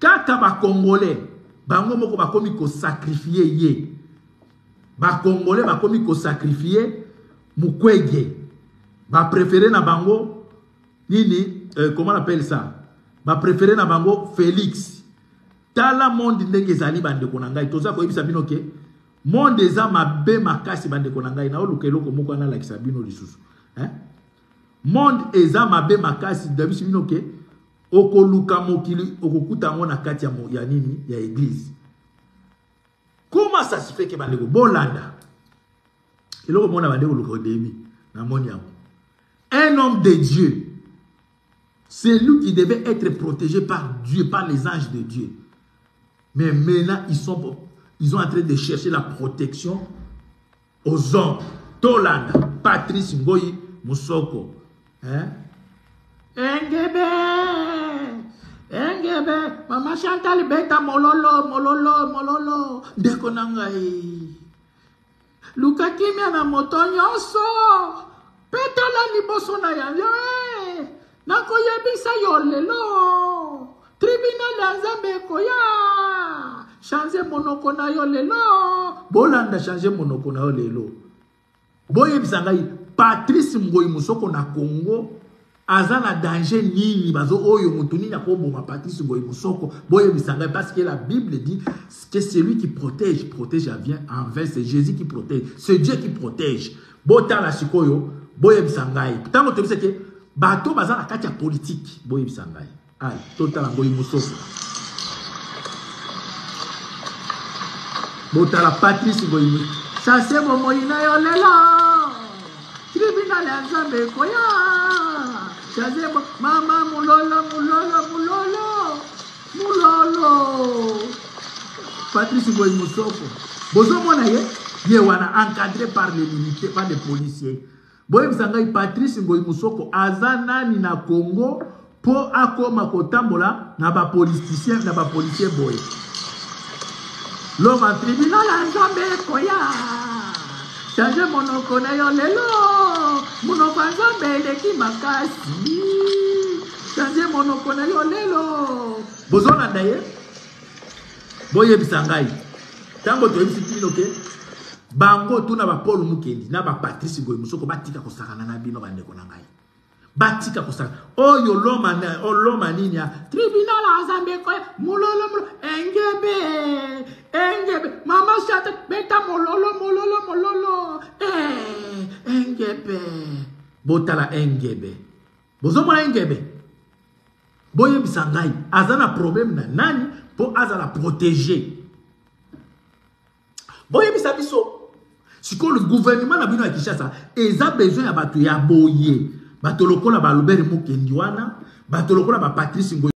kaka ba congolais bango moko ba komi ko sacrifier ye ba congolais ba komi ko sacrifier Mukwege ba préféré na bango nini euh, comment on appelle ça ba préféré na bango Félix tala monde ndenge ezali bande konangai toza ko yebisa bino ke monde eza mabe makasi bande konangai na oluka eloko moko na lakisa bino lisusu hein monde eza mabe makasi dabisi bino ke okoluka mokili okokuta ngo na kati ya ya nini ya église. Comment ça se fait que bande ko bolanda eloko mona bande ko luka demi na moni yango. Un homme de Dieu, c'est lui qui devait être protégé par Dieu, par les anges de Dieu. Mais maintenant, ils sont, ils sont en train de chercher la protection aux hommes. Tolanda, Patrice Ngoyi Musoko. Hein? Engebe, Engebe, Maman Chantal Beta Mololo, Mololo, Mololo, Dekonangai. Luka Kimia na moto nyonso. Petala liboso na yango eh nakoyebisa yo lelo tribunal ya Nzambe koya changer monoko na yo lelo bolanda changer monoko na yo lelo boyebisa ngai Patrice Ngoyi Musoko na Congo aza na danger nini bazo oyo mutu nini akoboma Patrice Ngoyi Musoko boyebisa ngai parce que la Bible dit que celui qui protège protège vient envers c'est Jésus qui protège c'est Dieu qui protège botala sikoyo boye bisangai tango tebise ke bato baza na kati ya politique boye bisangai ai totala Ngoyi Musoko botala Patrice Ngoyi chasser momo ina yo lelo tribunal ya Nzambe koya chasser mama mulolo mulolo mulolo mulolo Patrice Ngoyi Musoko bozo mona ye ye wana encadré par les militaires par les policiers. Boye bisangai Patrice Ngoyi Musoko azanani na Congo po akoma kotambola na ba politicien na ba policier boye. L'homme en tribunal a Nzambe koya. Change monoko na yo lelo. Monoko Nzambe eleki makasi. Change monoko na yo lelo. Bozona ndaye. Boye bisangai. Tango to ebisi kino ke bango tuna ba Paul Mukendi na ba Patrice Ngoyi Musoko batika kosakana na bino bande konangai batika kosakana oyo loma na oloma nini ya tribunal azambe ko mulolo mulolo engebe engebe mama shata beta mololo mololo mololo eh engebe botala engebe bozomona engebe boye bisangai azana problème na nani po azala protéger boye bisabiso. Si le gouvernement a besoin de Kinshasa, ils ont besoin de bato ya boye, bato lokola ba Lobert Mukendi wana, bato lokola ba Patrice Ngoyi